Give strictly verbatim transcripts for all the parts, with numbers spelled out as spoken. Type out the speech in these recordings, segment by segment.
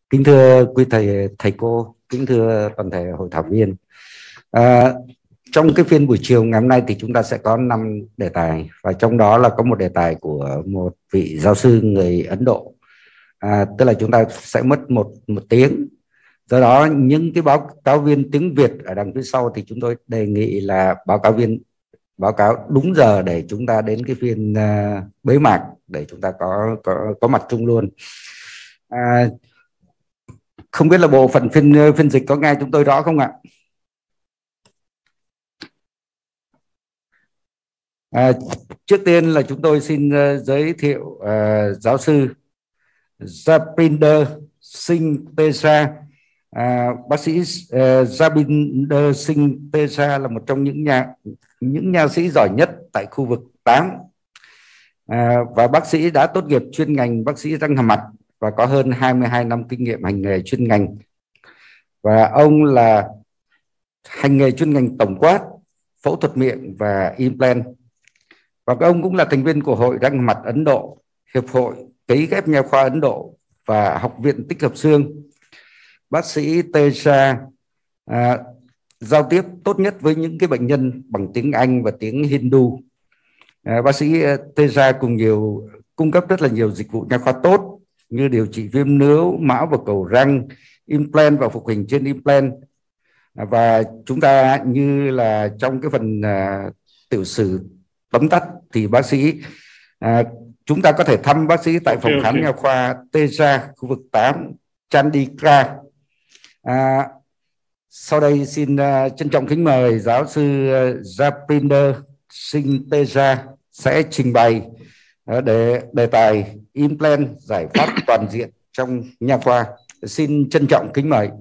Kính thưa quý thầy, thầy cô, kính thưa toàn thể hội thảo viên. À, trong cái phiên buổi chiều ngày hôm nay thì chúng ta sẽ có năm đề tài, và trong đó là có một đề tài của một vị giáo sư người Ấn Độ. À, tức là chúng ta sẽ mất một một tiếng. Do đó những cái báo cáo viên tiếng Việt ở đằng phía sau thì chúng tôi đề nghị là báo cáo viên báo cáo đúng giờ để chúng ta đến cái phiên uh, bế mạc để chúng ta có có có mặt chung luôn. À, không biết là bộ phận phiên phiên dịch có nghe chúng tôi rõ không ạ? À, trước tiên là chúng tôi xin uh, giới thiệu uh, giáo sư Japinder Singh Tesa. À, bác sĩ uh, Japinder Singh Tesa là một trong những nhà những nha sĩ giỏi nhất tại khu vực tám, à, và bác sĩ đã tốt nghiệp chuyên ngành bác sĩ răng hàm mặt và có hơn hai mươi hai năm kinh nghiệm hành nghề chuyên ngành. Và ông là hành nghề chuyên ngành tổng quát, phẫu thuật miệng và implant. Và ông cũng là thành viên của Hội Răng Mặt Ấn Độ, Hiệp hội Cấy ghép nha khoa Ấn Độ và Học viện Tích hợp xương. Bác sĩ Tesa à, giao tiếp tốt nhất với những cái bệnh nhân bằng tiếng Anh và tiếng Hindu. À, bác sĩ Tesa cùng nhiều cung cấp rất là nhiều dịch vụ nha khoa tốt như điều trị viêm nướu, mão và cầu răng, implant và phục hình trên implant. À, và chúng ta như là trong cái phần à, tiểu sử tóm tắt thì bác sĩ à, chúng ta có thể thăm bác sĩ tại phòng okay, khám okay. nha khoa Tesa khu vực tám Chandika. À, sau đây xin uh, trân trọng kính mời giáo sư uh, Japinder Singh Tesa sẽ trình bày uh, để đề tài implant giải pháp toàn diện trong nha khoa. Xin trân trọng kính mời.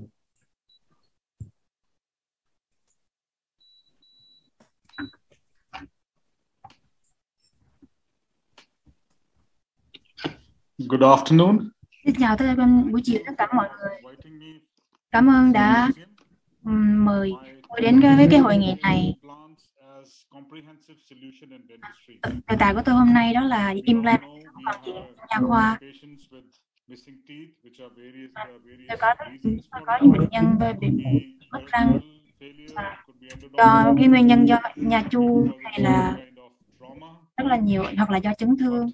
Good afternoon. Xin chào tất cả buổi chiều tất cả mọi người. Cảm ơn đã um, mời tôi đến với cái hội nghị này. Đề tài của tôi hôm nay đó là implant toàn diện nha khoa. Tôi có tôi có những bệnh nhân với bị mất răng à, do cái nguyên nhân do nhà chu hay là rất là nhiều, hoặc là do chấn thương.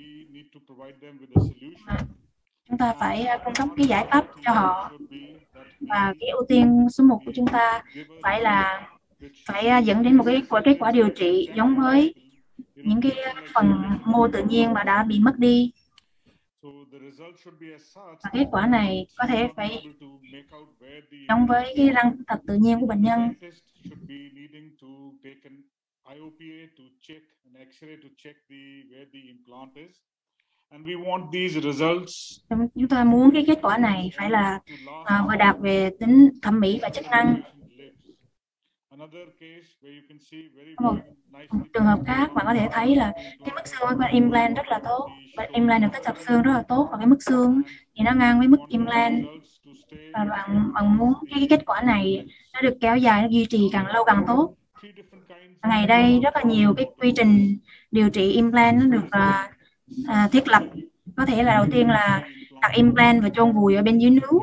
À, chúng ta phải cung cấp cái giải pháp cho họ, và cái ưu tiên số một của chúng ta phải là phải dẫn đến một cái kết quả điều trị giống với những cái phần mô tự nhiên mà đã bị mất đi. Và kết quả này có thể phải giống với cái răng thật tự nhiên của bệnh nhân. Chúng ta muốn cái kết quả này phải là à, vừa đạt về tính thẩm mỹ và chức năng. Một, một trường hợp khác bạn có thể thấy là cái mức xương của implant rất là tốt, và implant được tích hợp xương rất là tốt, và cái mức xương thì nó ngang với mức implant, và bạn bạn muốn cái kết quả này nó được kéo dài, nó duy trì càng lâu càng tốt. Ngày đây rất là nhiều cái quy trình điều trị implant nó được à, à, thiết lập. Có thể là đầu tiên là đặt implant và chôn vùi ở bên dưới nướu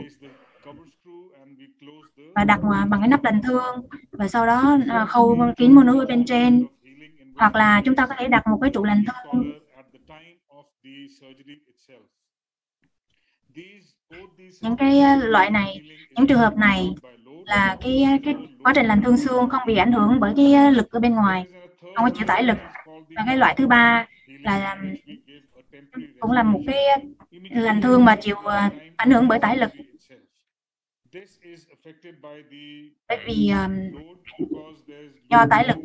và đặt bằng cái nắp lành thương, và sau đó à, khâu kín mô nướu ở bên trên, hoặc là chúng ta có thể đặt một cái trụ lành thương. Những cái loại này, những trường hợp này là cái cái quá trình lành thương xương không bị ảnh hưởng bởi cái lực ở bên ngoài, không có chịu tải lực. Và cái loại thứ ba là cũng là một cái lành thương mà chịu ảnh hưởng bởi tải lực, bởi vì um, do tải lực,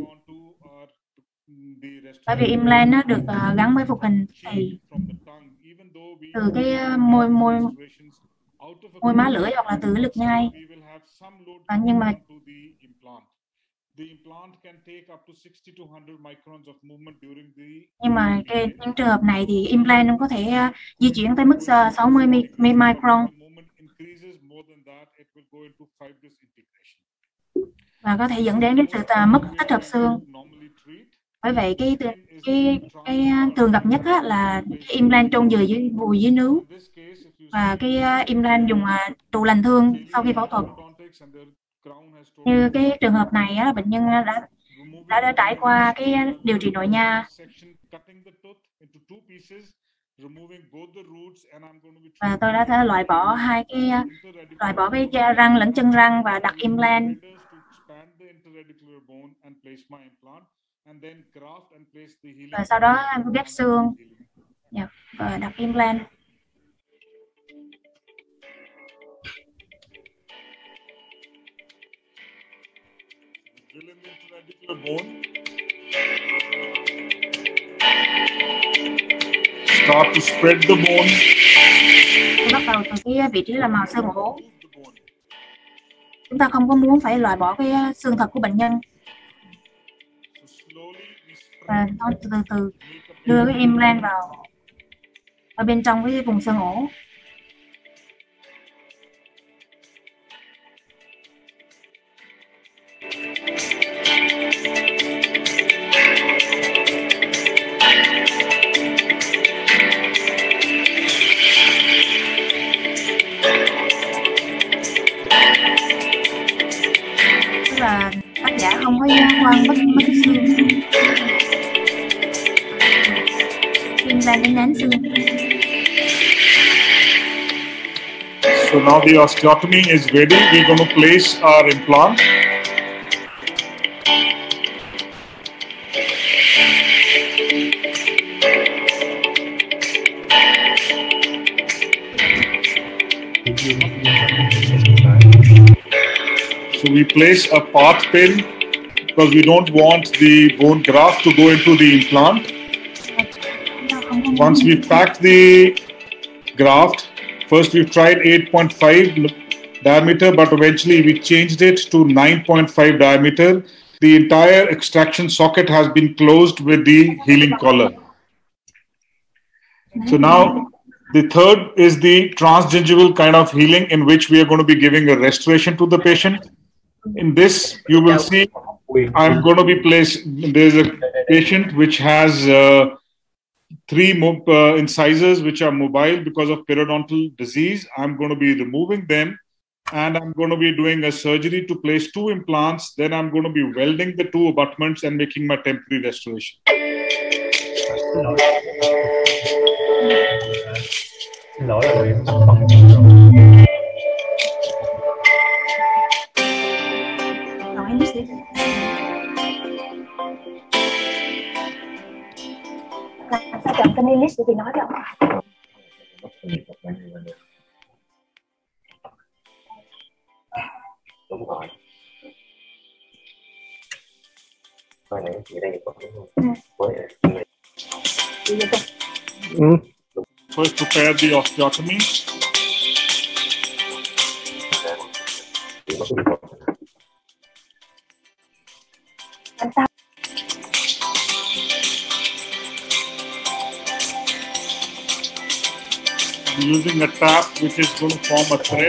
bởi vì implant nó được uh, gắn với phục hình thì từ cái môi môi môi má lưỡi hoặc là từ lực nhai. Và nhưng mà nhưng mà cái những trường hợp này thì implant có thể uh, di chuyển tới mức uh, sáu mươi micron, và có thể dẫn đến cái sự uh, mất tích hợp xương. Bởi vậy cái cái cái thường gặp nhất á, là cái implant chôn vùi dưới vùi dưới nướu, và cái implant dùng trù lành thương sau khi phẫu thuật. Như cái trường hợp này á, bệnh nhân đã đã, đã trải qua cái điều trị nội nha, và tôi đã thể loại bỏ hai cái loại bỏ cái răng lẫn chân răng và đặt implant. Và sau đó ghép xương, yeah, và đặt implant. Start to spread the bone. Tôi bắt đầu từ cái vị trí là màu xương ổ. Chúng ta không có muốn phải loại bỏ cái xương thật của bệnh nhân, và nó từ từ, từ đưa cái implant vào ở bên trong cái vùng xương ổ. Tức là tác giả không có khoan mất mất xương, implant đến nén xương. So now the osteotomy is ready. We're going to place our implant. So we place a path pin because we don't want the bone graft to go into the implant. Once we've packed the graft, first we've tried eight point five diameter, but eventually we changed it to nine point five diameter. The entire extraction socket has been closed with the healing collar. So now the third is the transgingival kind of healing, in which we are going to be giving a restoration to the patient. In this, you will see I'm going to be placed. There's a patient which has uh, three uh, incisors which are mobile because of periodontal disease. I'm going to be removing them, and I'm going to be doing a surgery to place two implants. Then I'm going to be welding the two abutments and making my temporary restoration. Xin lỗi là bị Làm sao chọn kênh English để chị nói được. Đúng rồi. Coi này chị đây có đúng không? Ừ. First prepare the osteotomy. I'm using a tap which is going to form a thread.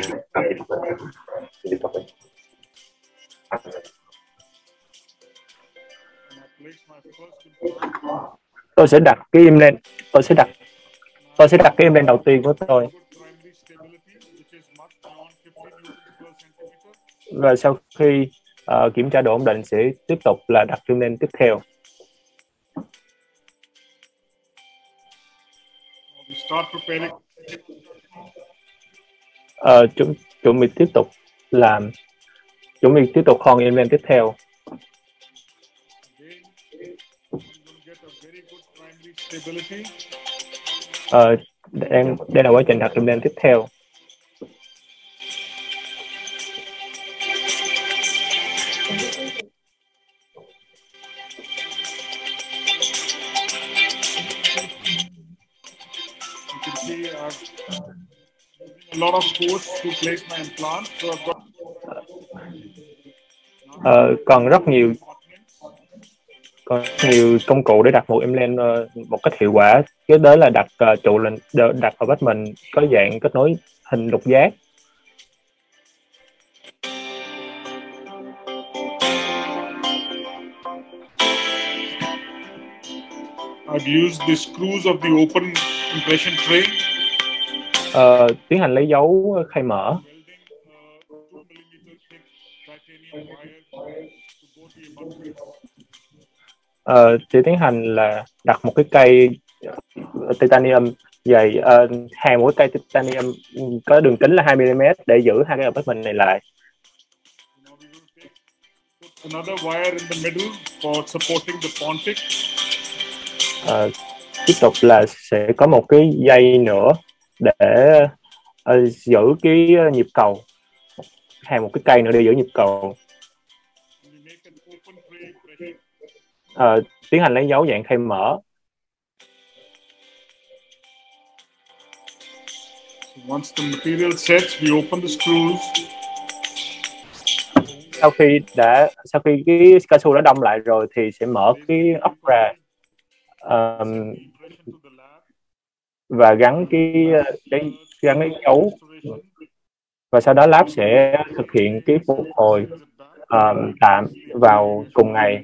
Tôi sẽ đặt cái im lên. Tôi sẽ đặt. Tôi sẽ đặt cái im lên đầu tiên của tôi. Và sau khi uh, kiểm tra độ ổn định sẽ tiếp tục là đặt im lên tiếp theo. Uh, chúng chuẩn bị tiếp tục làm chuẩn bị tiếp tục khoan im lên tiếp theo. Uh, đây, đây là quá trình đặt im lên tiếp theo. Uh, còn rất nhiều còn nhiều công cụ để đặt một implant uh, một cách hiệu quả. Cái đó là đặt uh, trụ lệnh đặt vào vách mình có dạng kết nối hình lục giác. I've used the screws of the open impression tray. Ờ, tiến hành lấy dấu khay mở. Ờ, sẽ tiến hành là đặt một cái cây titanium dày, uh, hàng một cái cây titanium có đường kính là hai mi li mét để giữ hai cái attachment này lại. Another wire in the middle for supporting the pontic. Uh, tiếp tục là sẽ có một cái dây nữa để uh, giữ cái nhịp cầu, hàng một cái cây nữa để giữ nhịp cầu. Uh, tiến hành lấy dấu dạng khay mở. Once the material sets, we open the screws. Sau khi đã sau khi cái cao su đã đông lại rồi thì sẽ mở cái ốc ra um, và gắn cái cái gắn cái dấu, và sau đó lab sẽ thực hiện cái phục hồi um, tạm vào cùng ngày.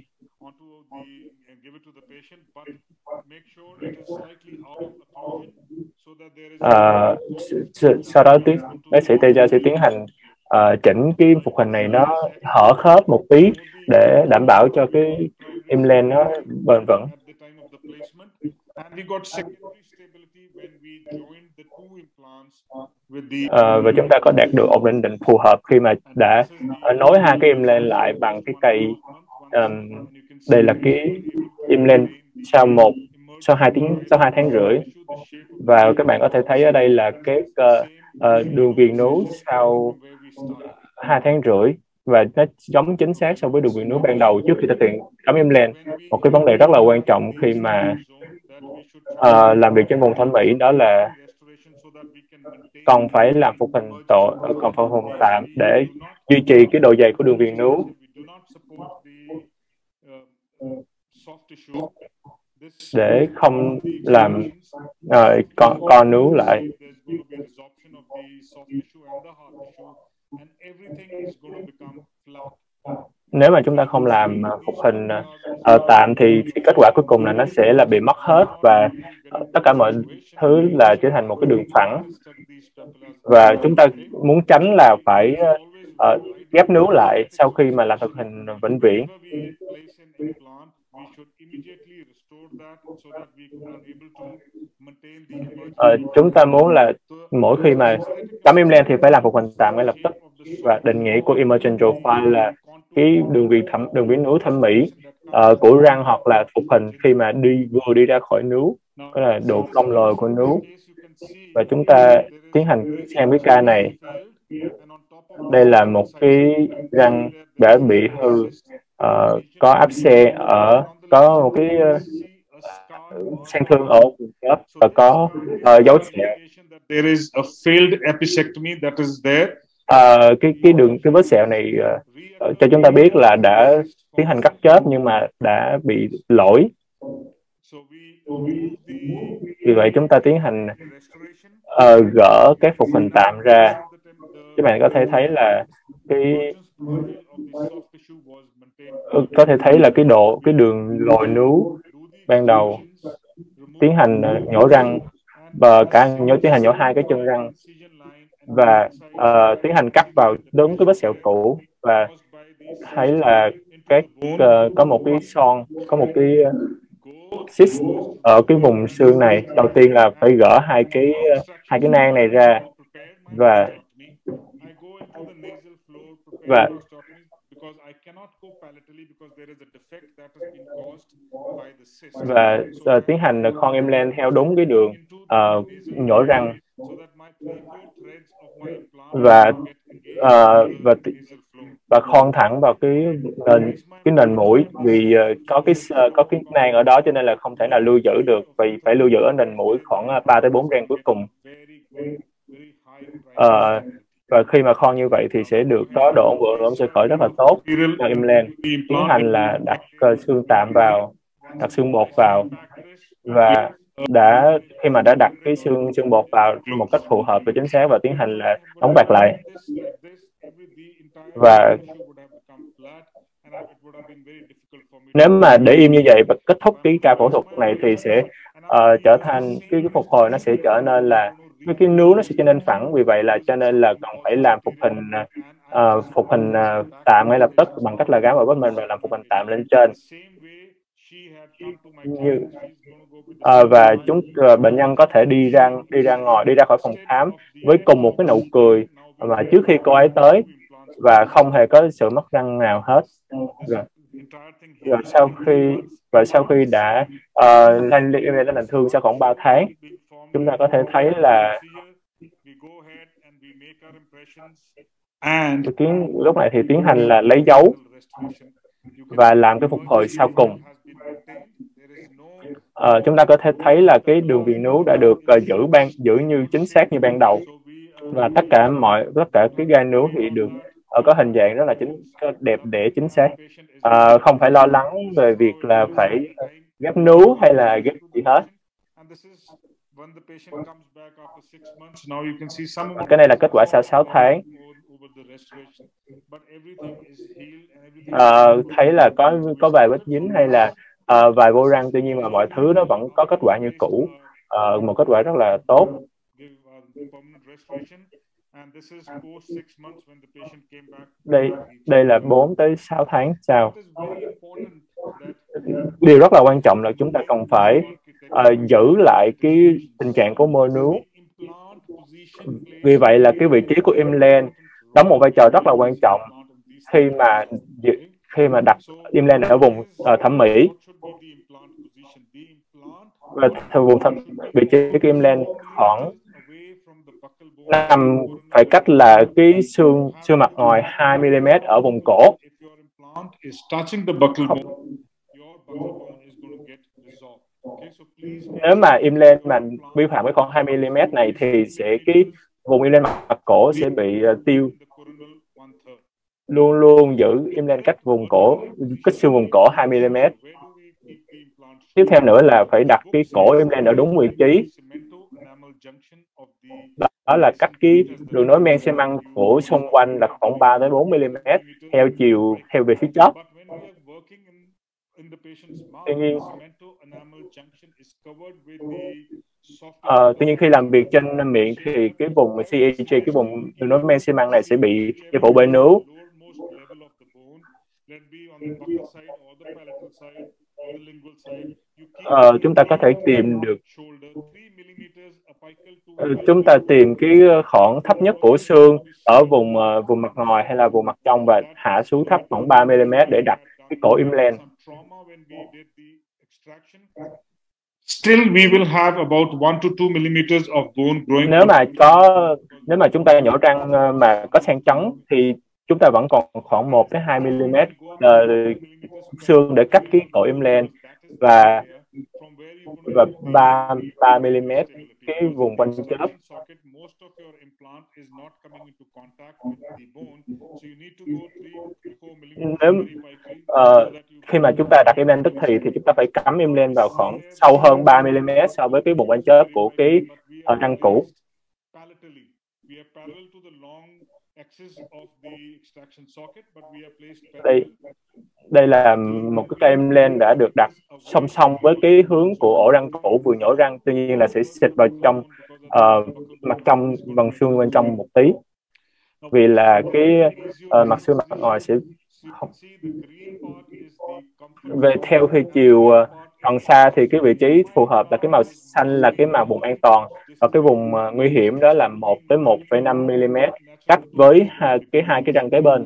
Uh, sau đó tiến bác sĩ Teja sẽ tiến hành uh, chỉnh cái phục hình này nó hở khớp một tí để đảm bảo cho cái implant nó bền vững. Uh, và chúng ta có đạt được ổn định định phù hợp khi mà đã uh, nối hai cái implant lại bằng cái cây. Um, đây là cái implant sau một sau hai tiếng sau hai tháng rưỡi, và các bạn có thể thấy ở đây là cái uh, uh, đường viền nướu sau hai tháng rưỡi, và nó giống chính xác so với đường viền nướu ban đầu trước khi thực hiện cắm implant. Một cái vấn đề rất là quan trọng khi mà uh, làm việc trên vùng thẩm mỹ đó là còn phải làm phục hình tổ, còn phải phục hình tạm để duy trì cái độ dày của đường viền nướu. Để không làm uh, co, co nướu lại. Nếu mà chúng ta không làm uh, phục hình uh, tạm thì, thì kết quả cuối cùng là nó sẽ là bị mất hết, và uh, tất cả mọi thứ là trở thành một cái đường phẳng, và chúng ta muốn tránh là phải uh, ghép nướu lại sau khi mà làm thực hình vĩnh viễn. Ờ, chúng ta muốn là mỗi khi mà cắm implant thì phải làm phục hình tạm ngay lập tức, và định nghĩa của emergent profile là cái đường viền thẩm đường viền nướu thẩm mỹ uh, của răng hoặc là phục hình khi mà đi vừa đi ra khỏi nướu, đó là độ cong lồi của nướu. Và chúng ta tiến hành xem cái ca này. Đây là một cái răng đã bị hư, uh, có áp xe ở có một cái uh, sang thương ở vùng khớp và có uh, dấu sẹo. There is a failed episectomy that is there. Uh, cái cái đường cái vết sẹo này uh, cho chúng ta biết là đã tiến hành cắt chớp nhưng mà đã bị lỗi. Vì vậy chúng ta tiến hành uh, gỡ cái phục hình tạm ra. Các bạn có thể thấy là cái có thể thấy là cái độ cái đường lồi nướu ban đầu. Tiến hành uh, nhổ răng và cả nhổ tiến hành nhổ hai cái chân răng, và uh, tiến hành cắt vào đúng cái vết sẹo cũ, và thấy là các uh, có một cái son, có một cái uh, cyst ở cái vùng xương này. Đầu tiên là phải gỡ hai cái uh, hai cái nang này ra, và và và uh, tiến hành khoan implant theo đúng cái đường uh, nhổ răng, và uh, và và khoan thẳng vào cái nền cái nền mũi, vì uh, có cái uh, có cái nang ở đó cho nên là không thể nào lưu giữ được, vì phải lưu giữ ở nền mũi khoảng ba tới bốn răng cuối cùng. Uh, và khi mà khoan như vậy thì sẽ được có độ vượng ổn sơ khởi rất là tốt cho implant. Tiến hành là đặt uh, xương tạm vào, đặt xương bột vào, và đã khi mà đã đặt cái xương xương bột vào một cách phù hợp và chính xác, và tiến hành là đóng bạc lại, và Nếu mà để im như vậy và kết thúc cái ca phẫu thuật này thì sẽ uh, trở thành cái, cái phục hồi nó sẽ trở nên là cái, cái nướu nó sẽ trở nên phẳng, vì vậy là cho nên là cần phải làm phục hình uh, phục hình uh, tạm ngay lập tức bằng cách là gắn vào vết mình và làm phục hình tạm lên trên. Như, uh, và chúng uh, bệnh nhân có thể đi ra đi ra ngoài đi ra khỏi phòng khám với cùng một cái nụ cười mà trước khi cô ấy tới và không hề có sự mất răng nào hết. Rồi, rồi sau khi và sau khi đã uh, lên lên lành thương sau khoảng ba tháng, chúng ta có thể thấy là tiến lúc này thì tiến hành là lấy dấu và làm cái phục hồi sau cùng. Uh, chúng ta có thể thấy là cái đường viền nướu đã được uh, giữ ban giữ như chính xác như ban đầu, và tất cả mọi tất cả cái gai nướu thì được ở có hình dạng rất là chính đẹp để chính xác. Uh, không phải lo lắng về việc là phải ghép nướu hay là ghép gì hết. Cái này là kết quả sau sáu tháng. Uh, thấy là có có vài vết dính hay là uh, vài vô răng, tuy nhiên mà mọi thứ nó vẫn có kết quả như cũ, uh, một kết quả rất là tốt. Đây đây là bốn tới sáu tháng sau. Điều rất là quan trọng là chúng ta cần phải uh, giữ lại cái tình trạng của mô nướu. Vì vậy là cái vị trí của implant đóng một vai trò rất là quan trọng khi mà khi mà đặt implant ở vùng uh, thẩm mỹ. Và vùng thẩm, vị trí của implant khoảng nằm phải cách là cái xương xương mặt ngoài hai mi li mét ở vùng cổ. Nếu mà implant mà vi phạm cái khoảng hai mi li mét này thì sẽ cái vùng implant mặt cổ sẽ bị uh, tiêu. Luôn luôn giữ implant cách vùng cổ, cách xương vùng cổ hai mi li mét. Tiếp theo nữa là phải đặt cái cổ implant ở đúng vị trí. Đó là cách cái đường nối men xi măng của xung quanh là khoảng ba tới bốn mi li mét theo chiều theo về phía trước. Tuy nhiên, uh, tuy nhiên khi làm việc trên miệng thì cái vùng xê e giê, cái vùng đường nối men xi măng này sẽ bị che phủ bởi nướu. Uh, chúng ta có thể tìm được uh, chúng ta tìm cái khoảng thấp nhất của xương ở vùng uh, vùng mặt ngoài hay là vùng mặt trong và hạ xuống thấp khoảng ba mi li mét để đặt cái cổ implant. Still we will have about one to two millimeters of bone growing. Nếu mà có nếu mà chúng ta nhổ răng mà có sang chấn thì chúng ta vẫn còn khoảng một tới hai mi li mét uh, xương để cách cái cổ implant và và ba mi li mét cái vùng quanh chóp. Nếu uh, khi mà chúng ta đặt implant tức thì thì chúng ta phải cắm implant vào khoảng sâu hơn ba mi li mét so với cái vùng quanh chóp của cái uh, răng cũ. Đây đây là một cái cây implant đã được đặt song song với cái hướng của ổ răng cũ vừa nhổ răng, tuy nhiên là sẽ xịt vào trong uh, mặt trong bằng xương bên trong một tí, vì là cái uh, mặt xương mặt ngoài sẽ không. Về theo khi chiều uh, gần xa thì cái vị trí phù hợp là cái màu xanh là cái màu vùng an toàn, và cái vùng uh, nguy hiểm đó là một tới một phẩy năm mi li mét cách với uh, cái hai cái răng kế bên.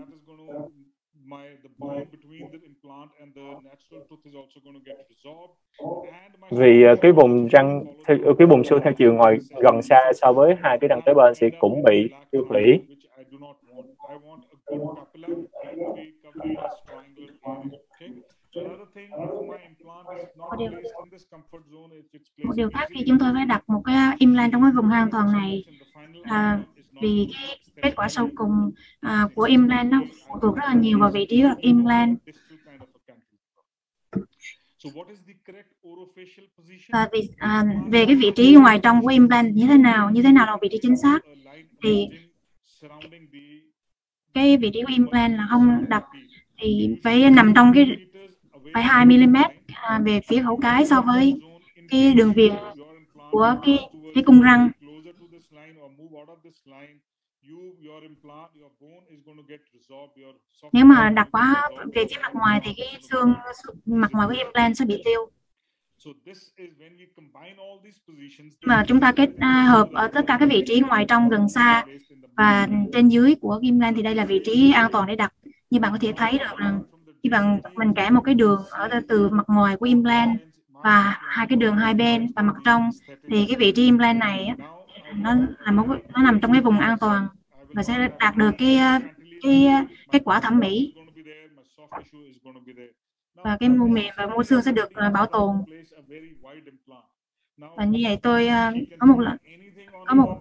Vì uh, cái vùng răng cái vùng xương theo chiều ngoài gần xa so với hai cái răng kế bên sẽ cũng bị tiêu hủy. Một điều, một điều khác khi chúng tôi phải đặt một cái implant trong cái vùng an toàn này là vì cái kết quả sau cùng à, của implant nó phụ thuộc rất là nhiều vào vị trí của implant. Và vì, à, về cái vị trí ngoài trong của implant như thế nào, như thế nào là vị trí chính xác, thì cái vị trí của implant là không đặt thì phải nằm trong cái phẩy hai mi-li-mét à, về phía khẩu cái so với cái đường viền của cái cái cung răng. Nếu mà đặt quá về phía mặt ngoài thì cái xương mặt ngoài của implant sẽ bị tiêu. Mà chúng ta kết à, hợp ở tất cả các vị trí ngoài trong gần xa và trên dưới của implant thì đây là vị trí an toàn để đặt. Như bạn có thể thấy được rằng khi bạn mình kẻ một cái đường ở từ mặt ngoài của implant và hai cái đường hai bên và mặt trong thì cái vị trí implant này nó là một nó nằm trong cái vùng an toàn và sẽ đạt được cái cái kết quả thẩm mỹ và cái mô mềm và mô xương sẽ được uh, bảo tồn. Và như vậy tôi uh, có một lần có một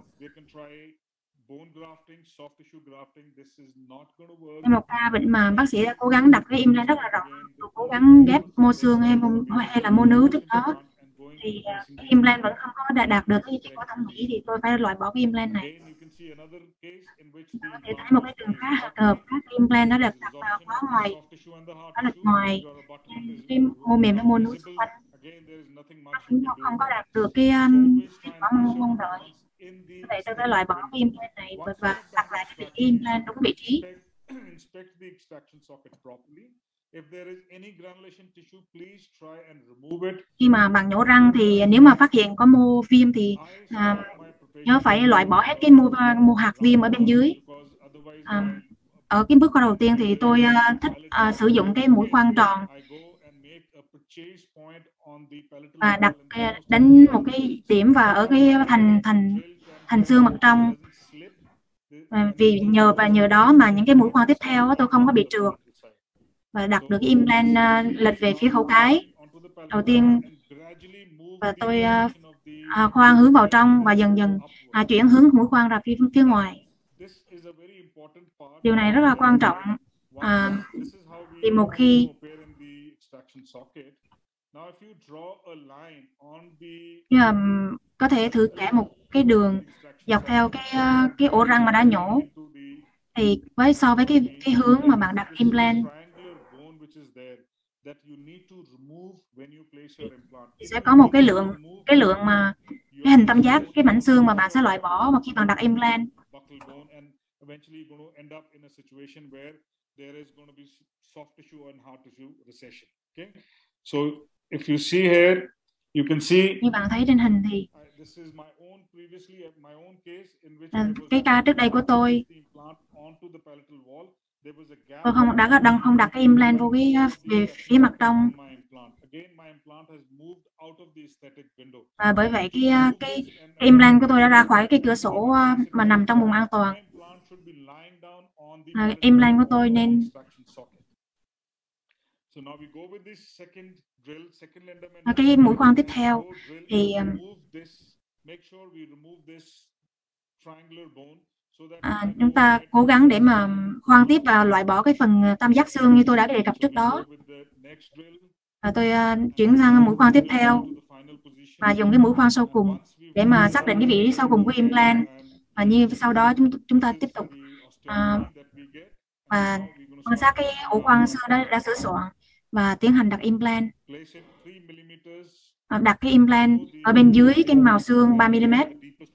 một ca bệnh mà bác sĩ đã cố gắng đặt cái implant rất là rộng, cố gắng ghép mô xương hay mô, hay là mô nướu trước đó thì uh, implant vẫn không có đạt, đạt được cái kết quả thẩm mỹ thì tôi phải loại bỏ cái implant này. Có thể thấy một cái trường khác hợp hợp các implant nó được đặt vào quá ngoài, nó được ngoài cái mô mềm, cái mô nướu xung quanh, nó cũng không có đạt được cái um, kết quả mong mong đợi. Vậy tôi phải loại bỏ cái implant này và, và đặt lại cái vị trí implant đúng vị trí. Khi mà bạn nhổ răng thì nếu mà phát hiện có mô viêm thì à, nhớ phải loại bỏ hết cái mô, mô hạt viêm ở bên dưới. À, ở cái bước đầu tiên thì tôi uh, thích uh, sử dụng cái mũi khoan tròn và đặt đánh một cái điểm vào ở cái thành thành thành xương mặt trong. Và vì nhờ và nhờ đó mà những cái mũi khoan tiếp theo tôi không có bị trượt và đặt được cái implant uh, lệch về phía khẩu cái đầu tiên. Và tôi uh, uh, khoan hướng vào trong và dần dần uh, chuyển hướng mũi khoan ra phía phía ngoài. Điều này rất là quan trọng à, vì một khi nhưng mà có thể thử kẻ một cái đường dọc theo cái cái ổ răng mà đã nhổ thì với so với cái cái hướng mà bạn đặt implant thì sẽ có một cái lượng cái lượng mà cái hình tam giác, cái mảnh xương mà bạn sẽ loại bỏ mà khi bạn đặt implant. Eventually going to end up in a situation where there is going to be soft tissue and hard tissue recession. Okay, so if you see here, you can see. Như bạn thấy trên hình thì cái ca trước đây của tôi, tôi không đã đang không đặt cái implant vô cái về phía mặt trong. Và bởi vậy cái cái, cái implant của tôi đã ra khỏi cái cửa sổ mà nằm trong vùng an toàn. À, implant của tôi nên à, cái mũi khoan tiếp theo thì à, chúng ta cố gắng để mà khoan tiếp và loại bỏ cái phần tam giác xương như tôi đã đề cập trước đó. Và tôi uh, chuyển sang mũi khoan tiếp theo và dùng cái mũi khoan sau cùng để mà xác định cái vị trí sau cùng của implant. Và như sau đó chúng chúng ta tiếp tục uh, và quan sát cái ổ khoan xương đã, đã sửa soạn và tiến hành đặt implant. Uh, đặt cái implant ở bên dưới cái màu xương ba mi-li-mét.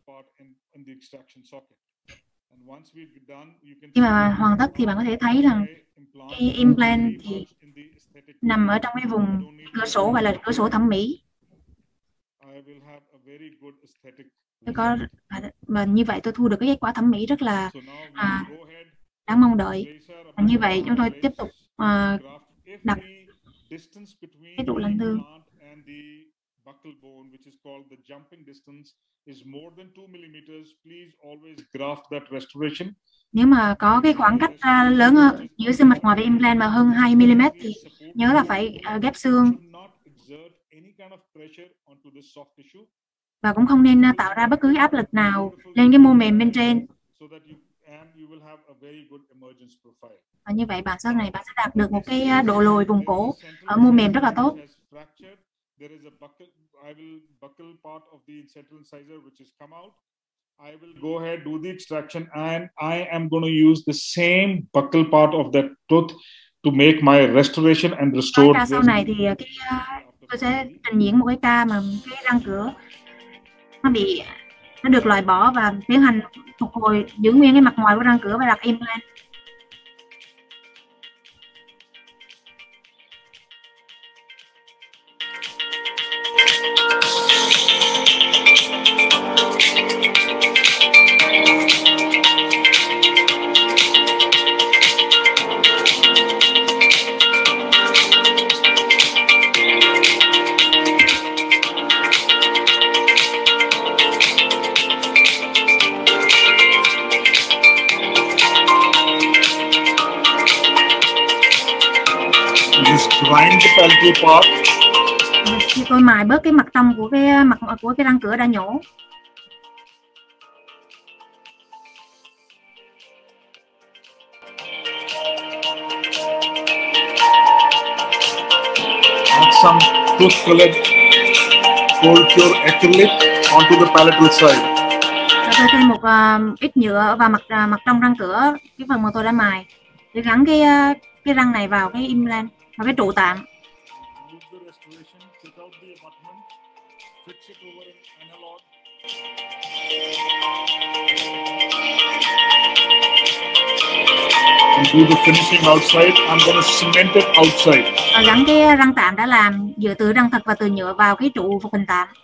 Khi mà hoàn tất thì bạn có thể thấy rằng cái implant thì nằm ở trong cái vùng cửa sổ gọi là cửa sổ thẩm mỹ. Tôi có và như vậy tôi thu được cái kết quả thẩm mỹ rất là à, đáng mong đợi. Và như vậy chúng tôi tiếp tục à, đặt cái trụ lành thương. Nếu mà có cái khoảng cách uh, lớn uh, giữa xương mặt ngoài và implant mà hơn hai mi-li-mét thì nhớ là phải uh, ghép xương. Và cũng không nên uh, tạo ra bất cứ áp lực nào lên cái mô mềm bên trên. Và như vậy bạn sau này bạn sẽ đạt được một cái uh, độ lồi vùng cổ ở mô mềm rất là tốt. I will go ahead, do the extraction, and I am going to use the same buccal part of that tooth to make my restoration and Cái restore. ca sau này thì cái tôi sẽ trình diễn một cái ca mà cái răng cửa nó bị nó được loại bỏ và tiến hành phục hồi giữ nguyên cái mặt ngoài của răng cửa và đặt implant. Grind the palatal part. Khi tôi mài bớt cái mặt trong của cái mặt của cái răng cửa đã nhổ. Add some tooth colored cold cure acrylic onto the palatal side. Tôi thêm một uh, ít nhựa vào mặt uh, mặt trong răng cửa, cái phần mà tôi đã mài để gắn cái uh, cái răng này vào cái implant, vào cái trụ tạm. And do the finishing outside. I'm going to cement it outside. Và gắn cái răng tạm đã làm dựa từ răng thật và từ nhựa vào cái trụ phục hình tạm.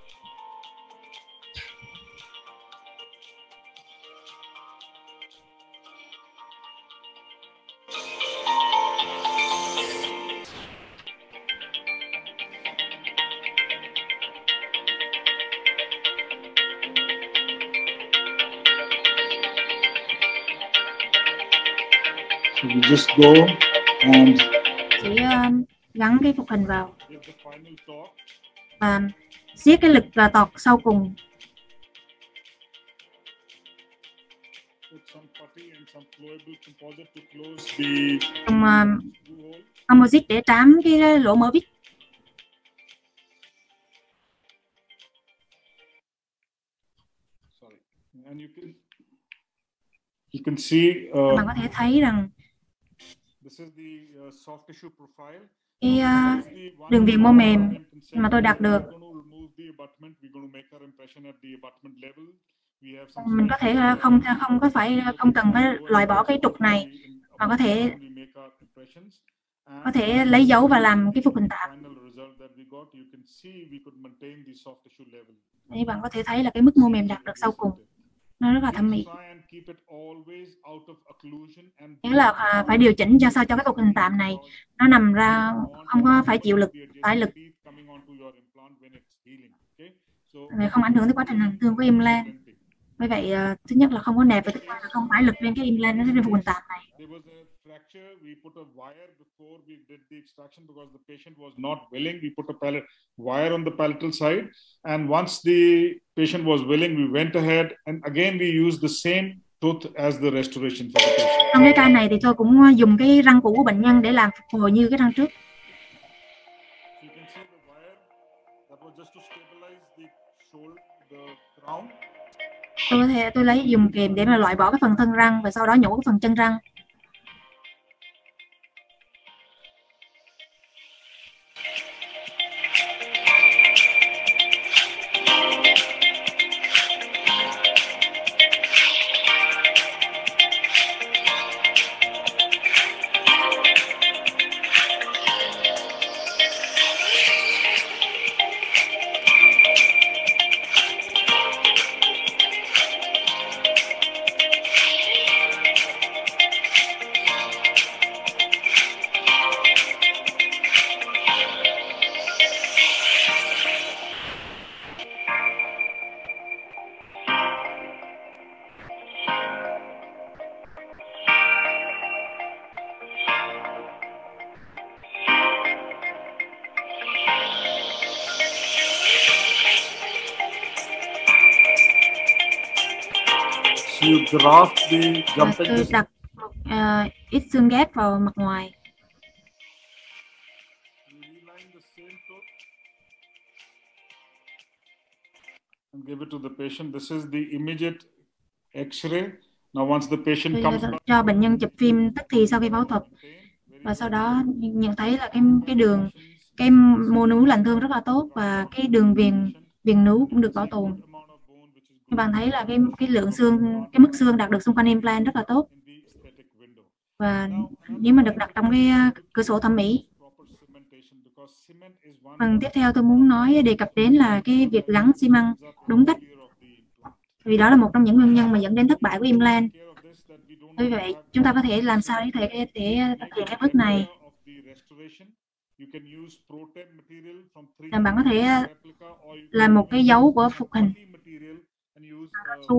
So we just go and chỉ uh, gắn cái phục hình vào và siết cái lực và tọt sau cùng. Dùng uh, composite để trám cái lỗ mở vít. You can see, uh, bạn có thể thấy rằng this is the, uh, soft tissue profile. Cái uh, đường viền mô mềm mà tôi đạt được, mình có thể uh, không không có phải không cần phải loại bỏ cái trục này, mà có thể có thể lấy dấu và làm cái phục hình tạm. Đây bạn có thể thấy là cái mức mô mềm đạt được sau cùng nó rất là thẩm mỹ. Nghĩa là à, phải điều chỉnh cho sao cho cái phục hình tạm này nó nằm ra không có phải chịu lực, tải lực, để không ảnh hưởng tới quá trình hành thương của implant. Vì vậy uh, thứ nhất là không có nẹp và thứ hai là không phải lực lên cái implant, nó lên phục hình tạm này. We put a wire before we did the extraction because the patient was not willing. We put a pallet wire on the palatal side, and once the patient was willing, we went ahead and again we used the same tooth as the restoration for the patient. Trong cái ca này thì tôi cũng dùng cái răng cũ của bệnh nhân để làm phục hồi như cái răng trước. You can see the wire that was just to stabilize the shoulder, the crown. Tôi có thể tôi lấy dùng kềm để mà loại bỏ cái phần thân răng và sau đó nhổ cái phần chân răng. You graft the jumping. Tôi đặt một uh, ít xương ghép vào mặt ngoài. And give it to the patient. This is the immediate X-ray. Now once the patient comes back, cho bệnh nhân chụp phim tức thì sau khi phẫu thuật và sau đó nhận thấy là cái cái đường cái mô nướu lành thương rất là tốt và cái đường viền viền nướu cũng được bảo tồn. Các bạn thấy là cái cái lượng xương, cái mức xương đạt được xung quanh implant rất là tốt, và nếu mà được đặt trong cái cửa sổ thẩm mỹ. Phần tiếp theo tôi muốn nói đề cập đến là cái việc gắn xi măng đúng cách, vì đó là một trong những nguyên nhân mà dẫn đến thất bại của implant. Vì vậy chúng ta có thể làm sao để thể để thực hiện cái bước này. Là bạn có thể làm một cái dấu của phục hình cao su,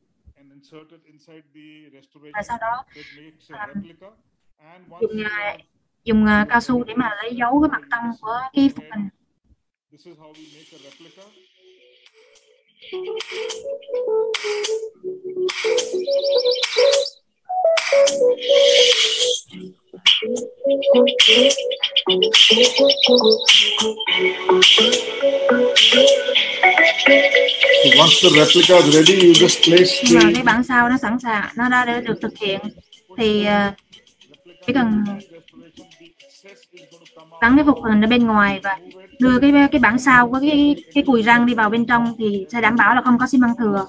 và sau đó um, dùng uh, dùng uh, cao su để mà lấy dấu cái mặt trong của cái phục hình. Once the replica is ready, you just place the... Mà cái bản sao nó sẵn sàng, nó đã được thực hiện thì uh, chỉ cần gắn cái phục hình ở bên ngoài và đưa cái cái bản sao của cái cái cùi răng đi vào bên trong thì sẽ đảm bảo là không có xi măng thừa,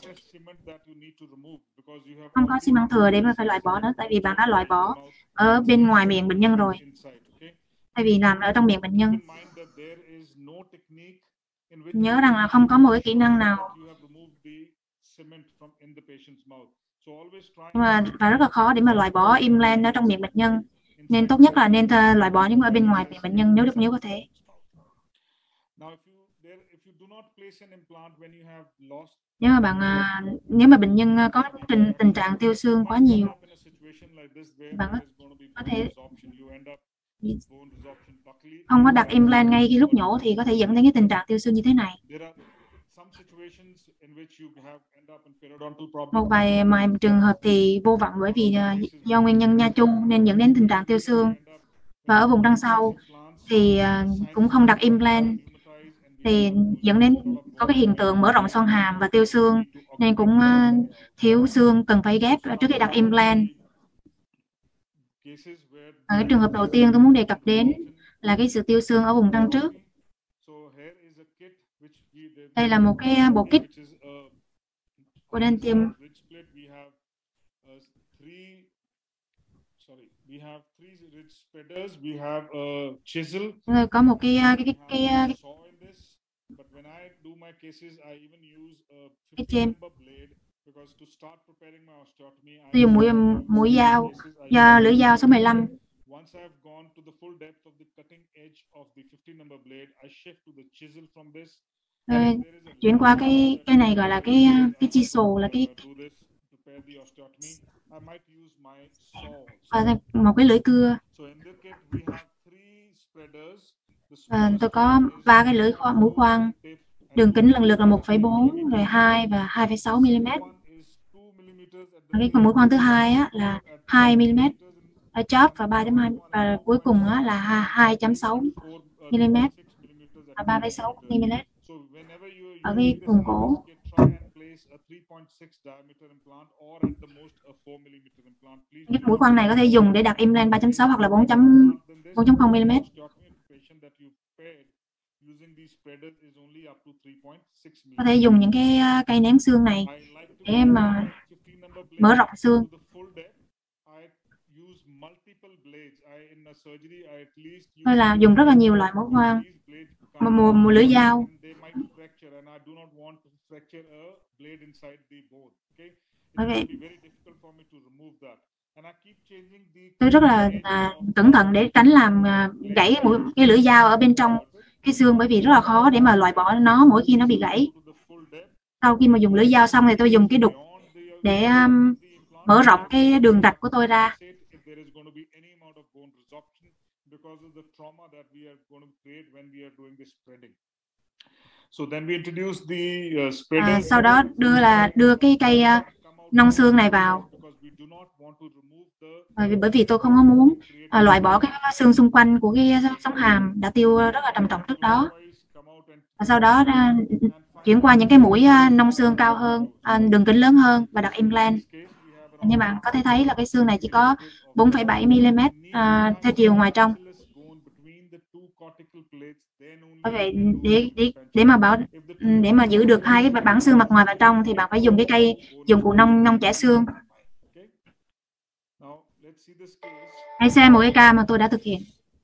không có xi măng thừa để mà phải loại bỏ nữa, tại vì bạn đã loại bỏ ở bên ngoài miệng bệnh nhân rồi, tại vì làm ở trong miệng bệnh nhân. Nhớ rằng là không có một cái kỹ năng nào mà và rất là khó để mà loại bỏ implant ở trong miệng bệnh nhân, nên tốt nhất là nên loại bỏ những ở bên ngoài miệng bệnh nhân nếu được nếu có thể. Nếu mà bạn nếu mà bệnh nhân có tình tình trạng tiêu xương quá nhiều, bạn có thể không có đặt implant ngay khi lúc nhổ thì có thể dẫn đến cái tình trạng tiêu xương như thế này. Một vài vài trường hợp thì vô vọng bởi vì do nguyên nhân nha chu nên dẫn đến tình trạng tiêu xương, và ở vùng răng sau thì cũng không đặt implant thì dẫn đến có cái hiện tượng mở rộng xoang hàm và tiêu xương, nên cũng thiếu xương cần phải ghép trước khi đặt implant. Ở cái trường hợp đầu tiên tôi muốn đề cập đến là cái sự tiêu xương ở vùng răng trước. Đây là một cái bộ kit của Dentium. Có một cái cái cái cái, cái, cái trên tôi dùng mũi mũi dao do lưỡi dao số mười lăm. Rồi, chuyển qua cái cái này gọi là cái cái chisel, là cái và một cái lưỡi cưa. À, tôi có ba cái lưỡi khoan, mũi khoan, đường kính lần lượt là một phẩy bốn, rồi hai và hai phẩy sáu mi li mét. Cái mũi khoan thứ hai á, là hai mi li mét ở chóp và ba chấm hai, và cuối cùng á, là hai phẩy sáu mi li mét và ba phẩy sáu mi li mét ở cái vùng cổ. Cái mũi khoan này có thể dùng để đặt implant ba chấm sáu hoặc là bốn chấm không mi li mét. Có thể dùng những cái cây nén xương này để mà mở rộng xương. Tôi là dùng rất là nhiều loại mũi khoan, một, một, một lưỡi dao. Bởi vậy tôi rất là à, cẩn thận để tránh làm à, gãy mũi, cái lưỡi dao ở bên trong cái xương, bởi vì rất là khó để mà loại bỏ nó mỗi khi nó bị gãy. Sau khi mà dùng lưỡi dao xong thì tôi dùng cái đục để um, mở rộng cái đường rạch của tôi ra. À, sau đó đưa là đưa cái cây uh, nong xương này vào, bởi vì, bởi vì tôi không có muốn à, loại bỏ cái xương xung quanh của cái sống hàm đã tiêu rất là trầm trọng trước đó. Và sau đó à, chuyển qua những cái mũi à, nong xương cao hơn, à, đường kính lớn hơn và đặt implant. Như bạn có thể thấy là cái xương này chỉ có bốn phẩy bảy mi-li-mét à, theo chiều ngoài trong. Bởi vậy để để để mà bảo để mà giữ được hai cái bản xương mặt ngoài và trong thì bạn phải dùng cái cây dụng cụ nông nông chẻ xương. Hãy xem một cái ca mà tôi đã thực hiện.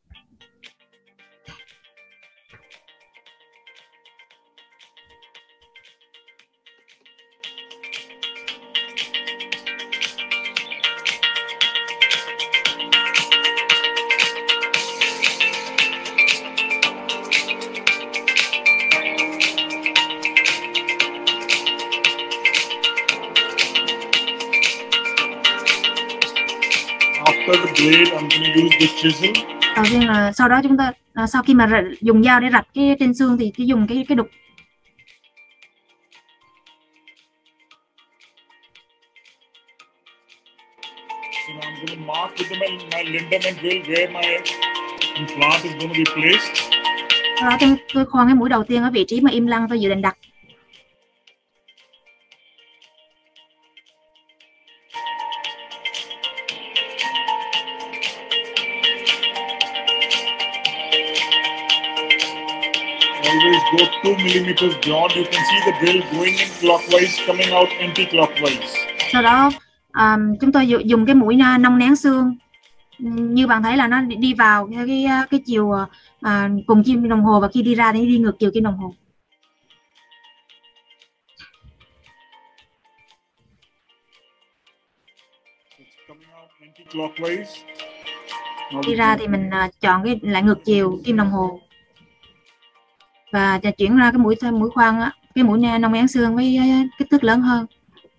After the blade, I'm going to use the chisel. Đầu tiên là sau đó chúng ta à, sau khi mà dùng dao để rạch cái trên xương thì chỉ dùng cái cái đục. So now I'm going to mark with my, my Lindemann drill where my implant is going to be placed. Sau đó tôi, tôi khoan cái mũi đầu tiên ở vị trí mà im lặng tôi dự định đặt. Always go two millimeters beyond. You can see the drill going in clockwise, coming out anti-clockwise. Sau đó um, chúng tôi dùng cái mũi nong nén xương, như bạn thấy là nó đi vào theo cái cái chiều uh, cùng kim đồng hồ, và khi đi ra thì đi ngược chiều kim đồng hồ. Đi ra thì mình uh, chọn cái lại ngược chiều kim đồng hồ và chuyển ra cái mũi mũi khoan á, cái mũi nong nén xương với kích thước lớn hơn.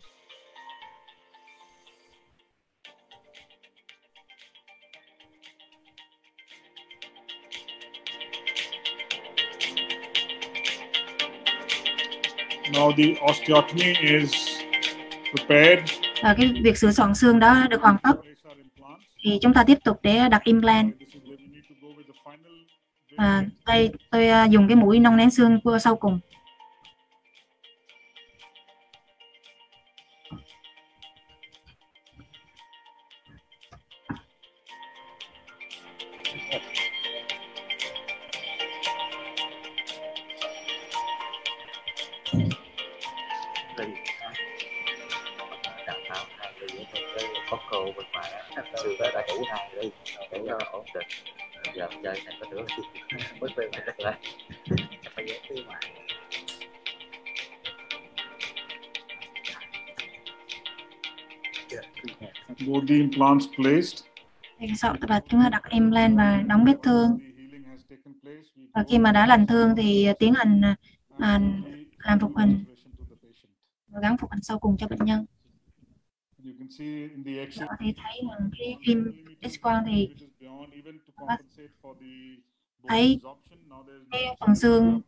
Now the osteotomy is prepared. Và cái việc sửa soạn xương đó được hoàn tất thì chúng ta tiếp tục để đặt implant. À, đây tôi uh, dùng cái mũi nong nén xương của sau cùng. Có cô bên ngoài xương đã đã đủ hai đi để cho ổn định. Giờ chơi này có nữa mới về mà rất là phải dễ thứ mà. Both the implants placed. Sau và chúng ta đặt implant và đóng vết thương. Và khi mà đã lành thương thì tiến hành à, làm phục hình và gắn phục hình sau cùng cho bệnh nhân. Đó, thì thấy bằng cái phim X-quang thì thấy cái phần xương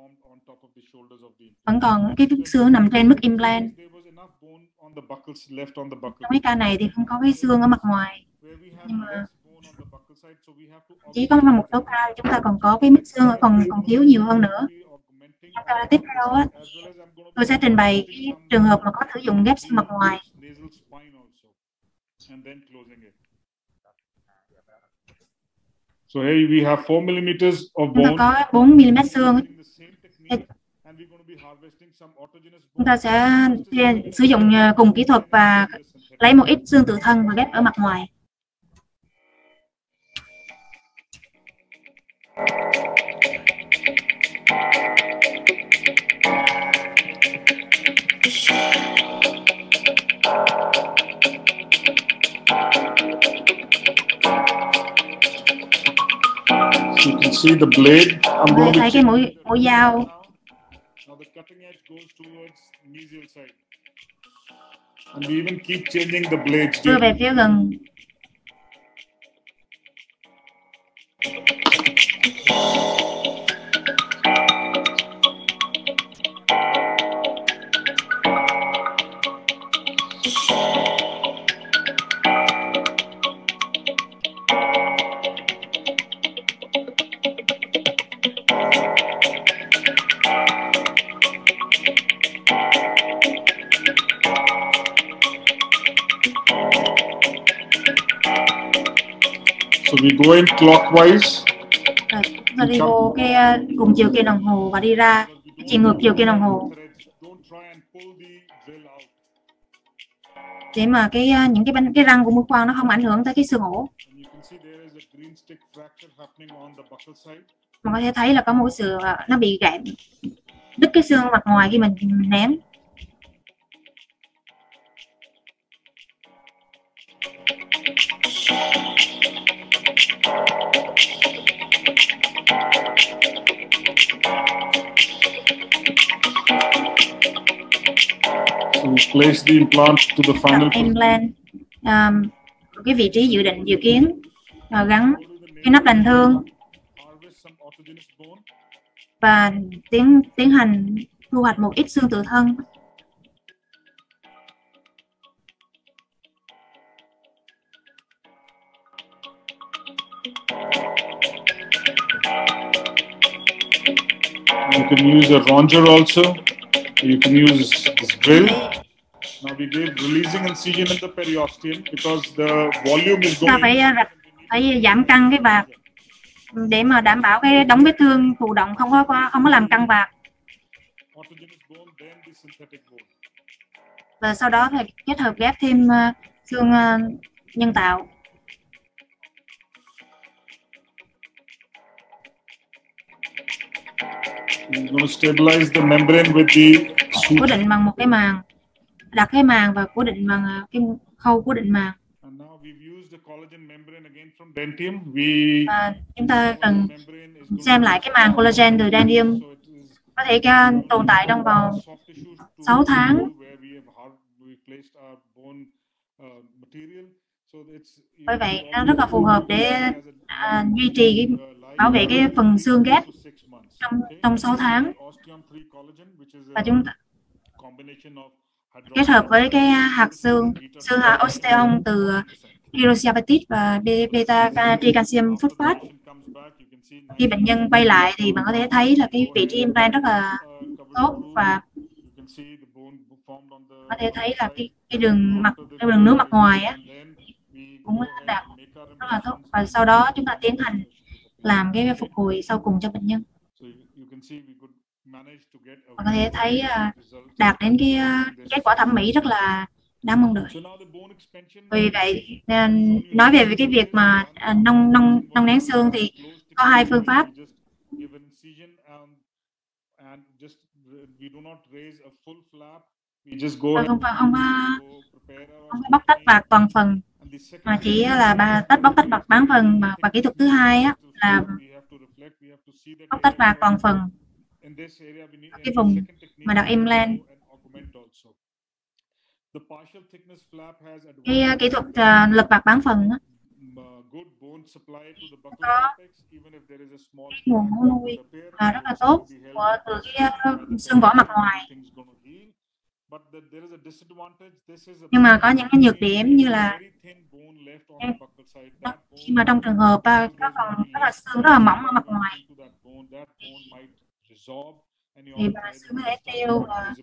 vẫn còn, cái xương nằm trên mức implant. Trong cái ca này thì không có cái xương ở mặt ngoài, nhưng mà chỉ có một số ca chúng ta còn có cái mức xương còn còn thiếu nhiều hơn nữa. Trong ca tiếp theo á, tôi sẽ trình bày cái trường hợp mà có sử dụng ghép xương mặt ngoài. So here we have four millimeters of Chúng ta bone. có bốn mi-li-mét xương. Chúng ta sẽ sử dụng cùng kỹ thuật và lấy một ít xương tự thân và ghép ở mặt ngoài. You can see the blade. I'm going to thấy cái mũi mũi dao. Now the cutting edge goes towards mesial side. And we even keep changing the blades. Đưa về phía gần. So we go in clockwise. Rồi chúng ta đi vô cái uh, cùng chiều kim đồng hồ và đi ra chỉ ngược chiều kim đồng hồ để mà cái uh, những cái bánh cái răng của mũi khoan nó không ảnh hưởng tới cái xương ổ. Mình có thể thấy là có một cái sự uh, nó bị gãy đứt cái xương mặt ngoài khi mình nén. So we place the implant to the final implant um, cái vị trí dự định dự kiến và gắn cái nắp lành thương và tiến tiến hành thu hoạch một ít xương tự thân. You can use a ronger also. You can use this drill. Now we gave releasing incision in the periosteum because the volume is going. Ta phải phải giảm căng cái vạc để mà đảm bảo cái đóng vết thương thụ động không có không có làm căng vạc. Và sau đó thì kết hợp ghép thêm uh, xương uh, nhân tạo. We're going to stabilize the membrane with the cố định bằng một cái màng, đặt cái màng và cố định bằng uh, cái khâu cố định màng. Và chúng ta cần xem lại cái màng collagen từ Dentium có thể uh, tồn tại trong vòng sáu tháng. Bởi vậy nó rất là phù hợp để uh, duy trì cái, bảo vệ cái phần xương ghép trong trong sáu tháng. Và chúng ta kết hợp với cái hạt xương xương hạt osteon từ Chirosia và beta tricalcium phosphate. Khi bệnh nhân quay lại thì bạn có thể thấy là cái vị trí implant rất là tốt và có thể thấy là cái cái đường mặt cái đường nước mặt ngoài á cũng đạt rất là tốt. Và sau đó chúng ta tiến hành làm cái phục hồi sau cùng cho bệnh nhân. Bạn có thể thấy uh, đạt đến cái uh, kết quả thẩm mỹ rất là đáng mong đợi. Vì vậy uh, nói về cái việc mà uh, nông nông nông nén xương thì có hai phương pháp. Tôi không phải không có không có bóc tách vạc toàn phần mà chỉ là bà tách bóc tách vạc bán phần, mà và kỹ thuật thứ hai á là bóc tách vạc toàn phần. Cái vùng mà đặt implant, cái uh, kỹ thuật uh, lực vạc bán phần đó, có cái nguồn máu nuôi uh, rất là tốt của từ cái uh, xương vỏ mặt ngoài. Nhưng mà có những cái nhược điểm như là khi mà trong trường hợp uh, có phần rất là xương rất là mỏng ở mặt ngoài thì bà xương có thể tiêu và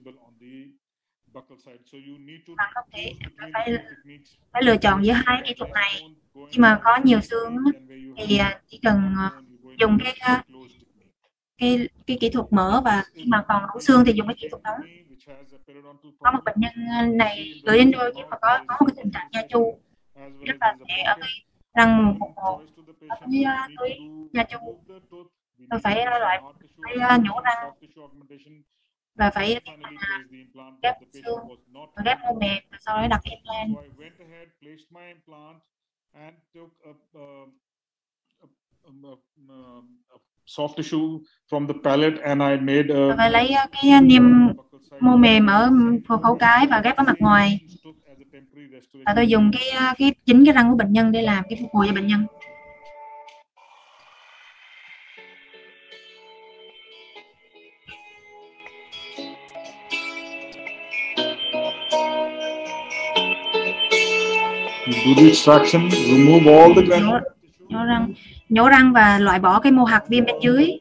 bạn không thể phải, phải lựa chọn giữa hai kỹ thuật này. Khi mà có nhiều xương thì chỉ cần dùng cái cái cái kỹ thuật mở, và khi mà còn đủ xương thì dùng cái kỹ thuật đó. Có một bệnh nhân này gửi đến tôi khi mà có có một cái tình trạng nha chu rất là nhẹ ở cái răng một một ở cái túi nha chu. Tôi phải loại phải nhổ răng và phải ghép xương và ghép mô mềm và sau đó đặt implant. Soft tissue from the palate and I made a... Phải lấy cái niêm mô mềm ở khẩu cái và ghép ở mặt ngoài. Và tôi dùng cái cái chính cái răng của bệnh nhân để làm cái phục hồi cho bệnh nhân. Do the extraction, remove all the granule. Nhổ răng, nhổ răng và loại bỏ cái mô hạt viêm bên dưới.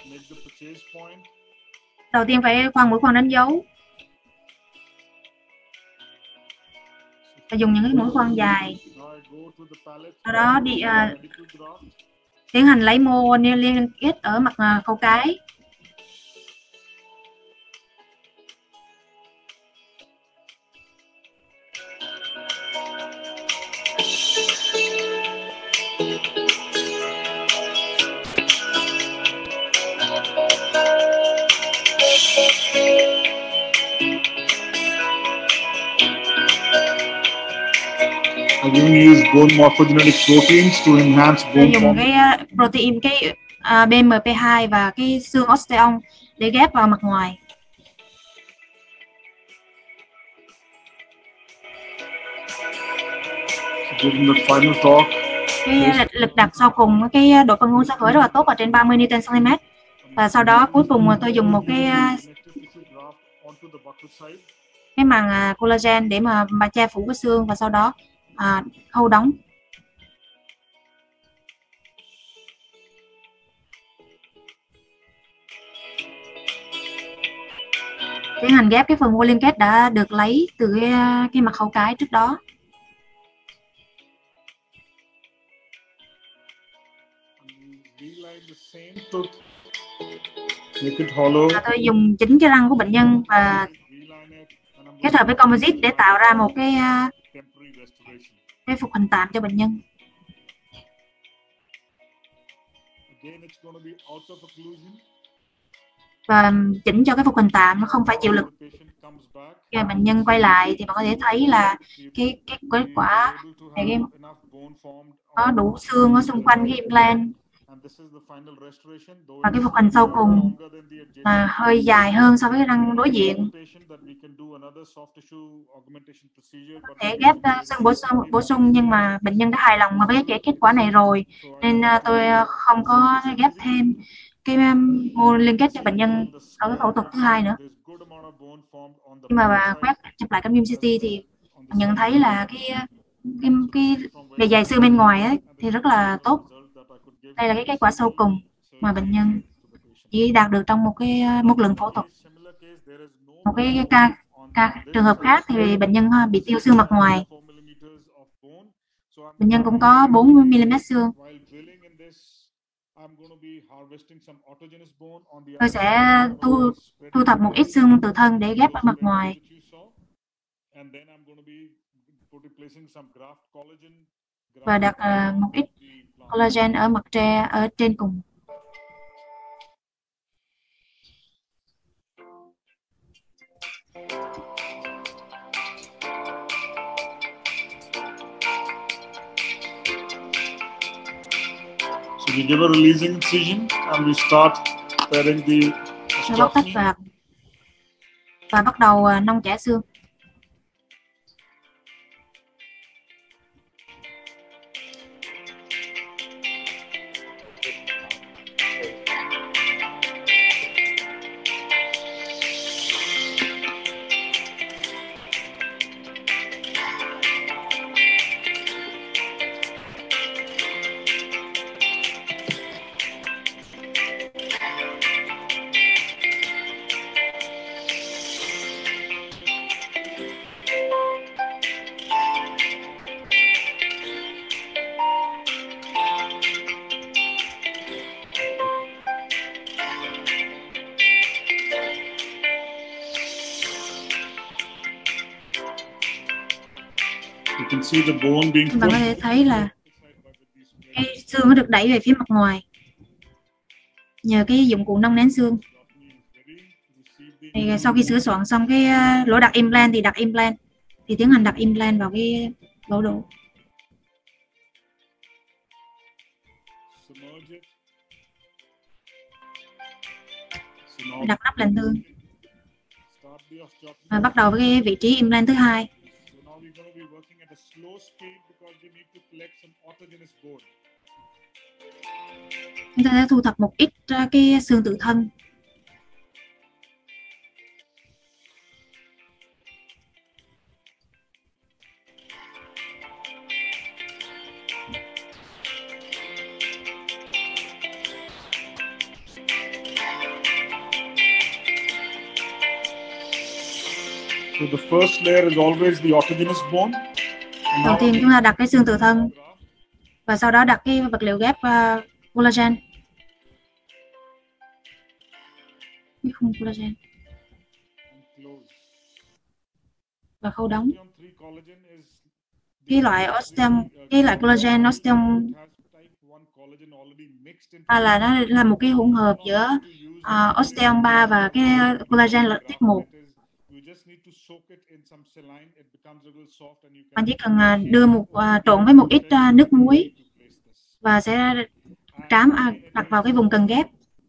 Đầu tiên phải khoan mũi khoan đánh dấu. Và dùng những cái mũi khoan dài Sau đó đi uh, tiến hành lấy mô liên kết ở mặt uh, khâu cái. I'm going to use bone morphogenetic proteins to enhance bone dùng cái uh, protein cái uh, B M P hai và cái xương osteon để ghép vào mặt ngoài. Given the final torque, cái lực, lực đặt sau cùng cái độ phân hôn xơ khởi rất là tốt ở trên ba mươi Newton cm, và sau đó cuối cùng tôi dùng một cái cái màng collagen để mà mà che phủ cái xương và sau đó à, khâu đóng. Tiến hành ghép cái phần mô liên kết đã được lấy từ cái, cái mặt khâu cái trước đó. Và tôi dùng chính cái răng của bệnh nhân và kết hợp với composite để tạo ra một cái cái phục hình tạm cho bệnh nhân. Và chỉnh cho cái phục hình tạm nó không phải chịu lực. Khi bệnh nhân quay lại thì bạn có thể thấy là cái cái kết quả này, cái có đủ xương ở xung quanh cái implant, và cái phục hình sau cùng là hơi dài hơn so với cái răng đối diện. Có thể ghép xương bổ sung, bổ sung nhưng mà bệnh nhân đã hài lòng với cái kết quả này rồi nên tôi không có ghép thêm cái mô liên kết cho bệnh nhân ở cái phẫu thuật thứ hai nữa. Khi mà bà quét chụp lại cái beam xê tê thì bạn nhận thấy là cái cái cái bề dày xương bên ngoài ấy, thì rất là tốt. Đây là cái kết quả sau cùng mà bệnh nhân chỉ đạt được trong một cái một lần phẫu thuật. Một cái, cái ca, ca trường hợp khác thì bệnh nhân bị tiêu xương mặt ngoài. Bệnh nhân cũng có bốn mi li mét xương. Tôi sẽ thu, thu thập một ít xương từ thân để ghép ở mặt ngoài. Và đặt uh, một ít collagen ở mặt tre ở trên cùng. So we give a releasing incision and we start pairing the bóc tách và và bắt đầu uh, nong chẻ xương. Bạn có thể thấy là cái xương nó được đẩy về phía mặt ngoài nhờ cái dụng cụ nâng nén xương. Thì sau khi sửa soạn xong cái lỗ đặt implant thì đặt implant thì tiến hành đặt implant vào cái lỗ độ. Đặt nắp lần thương và bắt đầu với cái vị trí implant thứ hai. Chúng ta sẽ thu thập một ít cái xương tự thân. So the first layer is always the autogenous bone. Đầu tiên chúng ta đặt cái xương tự thân và sau đó đặt cái vật liệu ghép uh, collagen. Cái khung collagen và khâu đóng. Cái loại osteum, cái loại collagen osteum à, là nó là một cái hỗn hợp giữa uh, osteum ba và cái collagen là tiết một. Bạn chỉ cần uh, đưa một uh, trộn với một ít uh, nước muối và sẽ trám uh, đặt vào cái vùng cần ghép.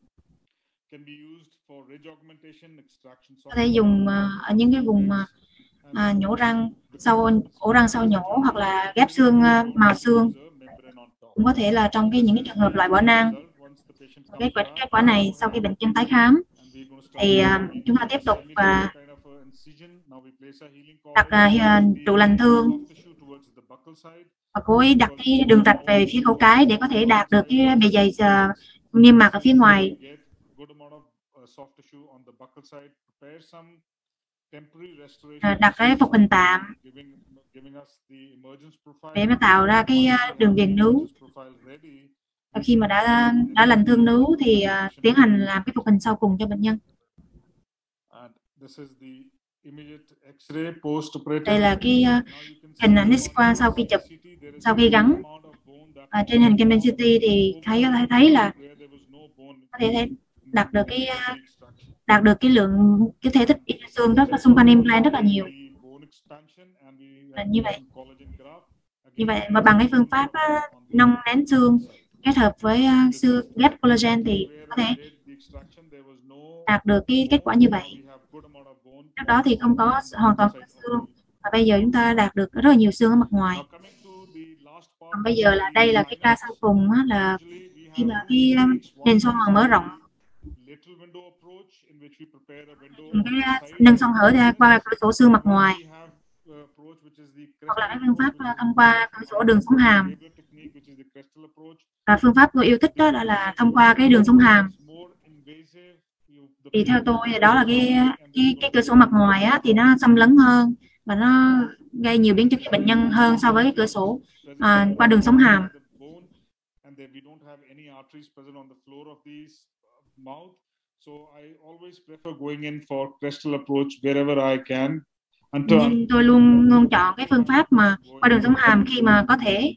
Có thể dùng uh, ở những cái vùng uh, uh, nhổ răng sau ổ răng sau nhổ, hoặc là ghép xương uh, màu xương, cũng có thể là trong cái những cái trường hợp loại bỏ nang. Cái kết, kết quả này sau khi bệnh nhân tái khám thì uh, chúng ta tiếp tục uh, đặt uh, trụ lành thương và cố ý đặt cái đường rạch về phía cổ cái để có thể đạt được cái bề dày uh, niêm mạc ở phía ngoài. Uh, đặt cái phục hình tạm để nó tạo ra cái uh, đường viền nướu. Và khi mà đã đã lành thương nướu thì uh, tiến hành làm cái phục hình sau cùng cho bệnh nhân. Đây là cái uh, hình ảnh X-quang sau khi chụp, sau khi gắn. Và trên hình Kim xê tê thì thấy thấy thấy là có thể thấy đạt được cái uh, đạt được cái lượng cái thể tích xương rất là xung quanh implant rất là nhiều. Là như vậy. Như vậy mà bằng cái phương pháp uh, nâng nén xương kết hợp với uh, xương ghép collagen thì có thể đạt được cái kết quả như vậy. Trước đó thì không có hoàn toàn có xương, và bây giờ chúng ta đạt được rất là nhiều xương ở mặt ngoài. Còn bây giờ là đây là cái ca sau cùng á, là khi mà cái nền xoang hở mở rộng, cái nâng xoang hở ra qua cửa sổ xương mặt ngoài, hoặc là cái phương pháp thông qua cửa sổ đường sống hàm. Và phương pháp tôi yêu thích đó, đó là thông qua cái đường sống hàm. Thì theo tôi đó là cái cái cái cửa sổ mặt ngoài á, thì nó xâm lấn hơn và nó gây nhiều biến chứng cho bệnh nhân hơn so với cái cửa sổ à, qua đường sống hàm. Nên tôi luôn luôn chọn cái phương pháp mà qua đường sống hàm khi mà có thể.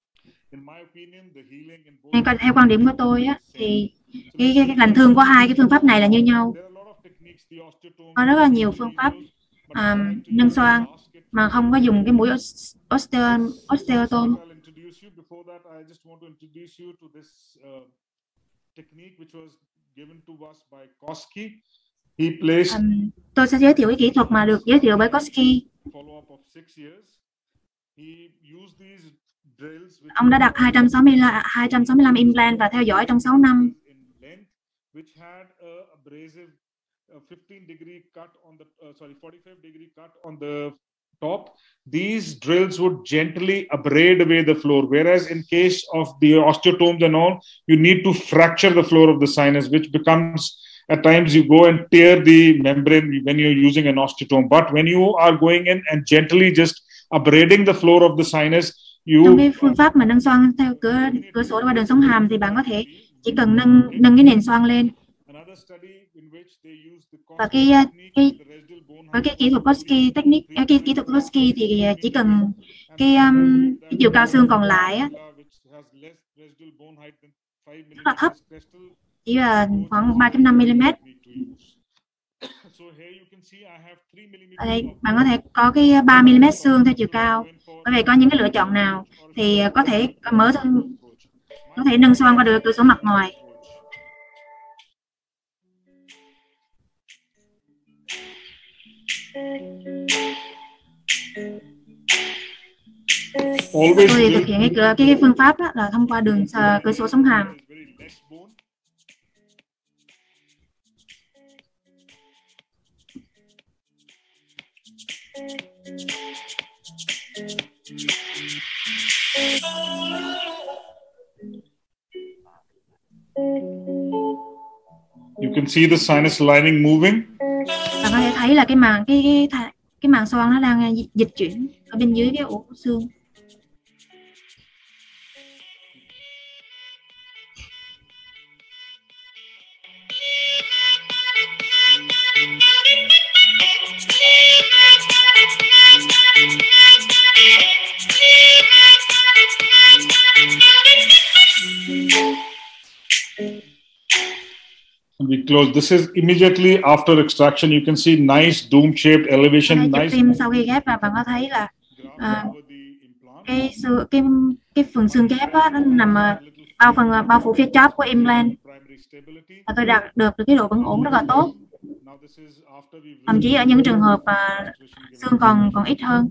Nên theo quan điểm của tôi á, thì cái, cái, cái lành thương của hai cái phương pháp này là như nhau. Có rất là nhiều phương pháp um, nâng xoang mà không có dùng cái mũi osteotomy. Um, tôi sẽ giới thiệu cái kỹ thuật mà được giới thiệu bởi Koski. Ông đã đặt hai trăm sáu mươi lăm implant và theo dõi trong sáu năm. Top, these drills would gently abrade away the floor, whereas in case of the osteotomes and all, you need to fracture the floor of the sinus, which becomes, at times you go and tear the membrane when you're using an osteotome. But when you are going in and gently just abrading the floor of the sinus, you... Trong cái phương pháp mà nâng xoang theo cửa cửa sổ qua đường sống hàm thì bạn có thể chỉ cần nâng nâng cái nền xoang lên. Và cái cái với cái kỹ thuật Koski technique, cái kỹ thuật Koski thì chỉ cần cái, um, cái chiều cao xương còn lại á, rất là thấp, chỉ là khoảng ba phẩy năm mi-li-mét. Ở đây bạn có thể có cái ba mi-li-mét xương theo chiều cao. Bởi vì có những cái lựa chọn nào thì có thể mở có thể nâng xoang qua được cửa sổ mặt ngoài. Tôi thực hiện cái, cái, cái phương pháp đó là thông qua đường uh, cửa sổ sống hàm. You can see the sinus lining moving. Bạn có thể thấy là cái màng cái cái cái màng xoang nó đang dịch chuyển ở bên dưới cái ổ xương. We close. This is immediately after extraction. You can see nice dome-shaped elevation. Chụp Nice. phim sau khi ghép và bạn có thấy là à, cái xương cái cái phần xương ghép á, nó nằm bao phần bao phủ phía chóp của implant và tôi đạt được cái độ vững ổn rất là tốt. Thậm chí ở những trường hợp mà xương còn còn ít hơn.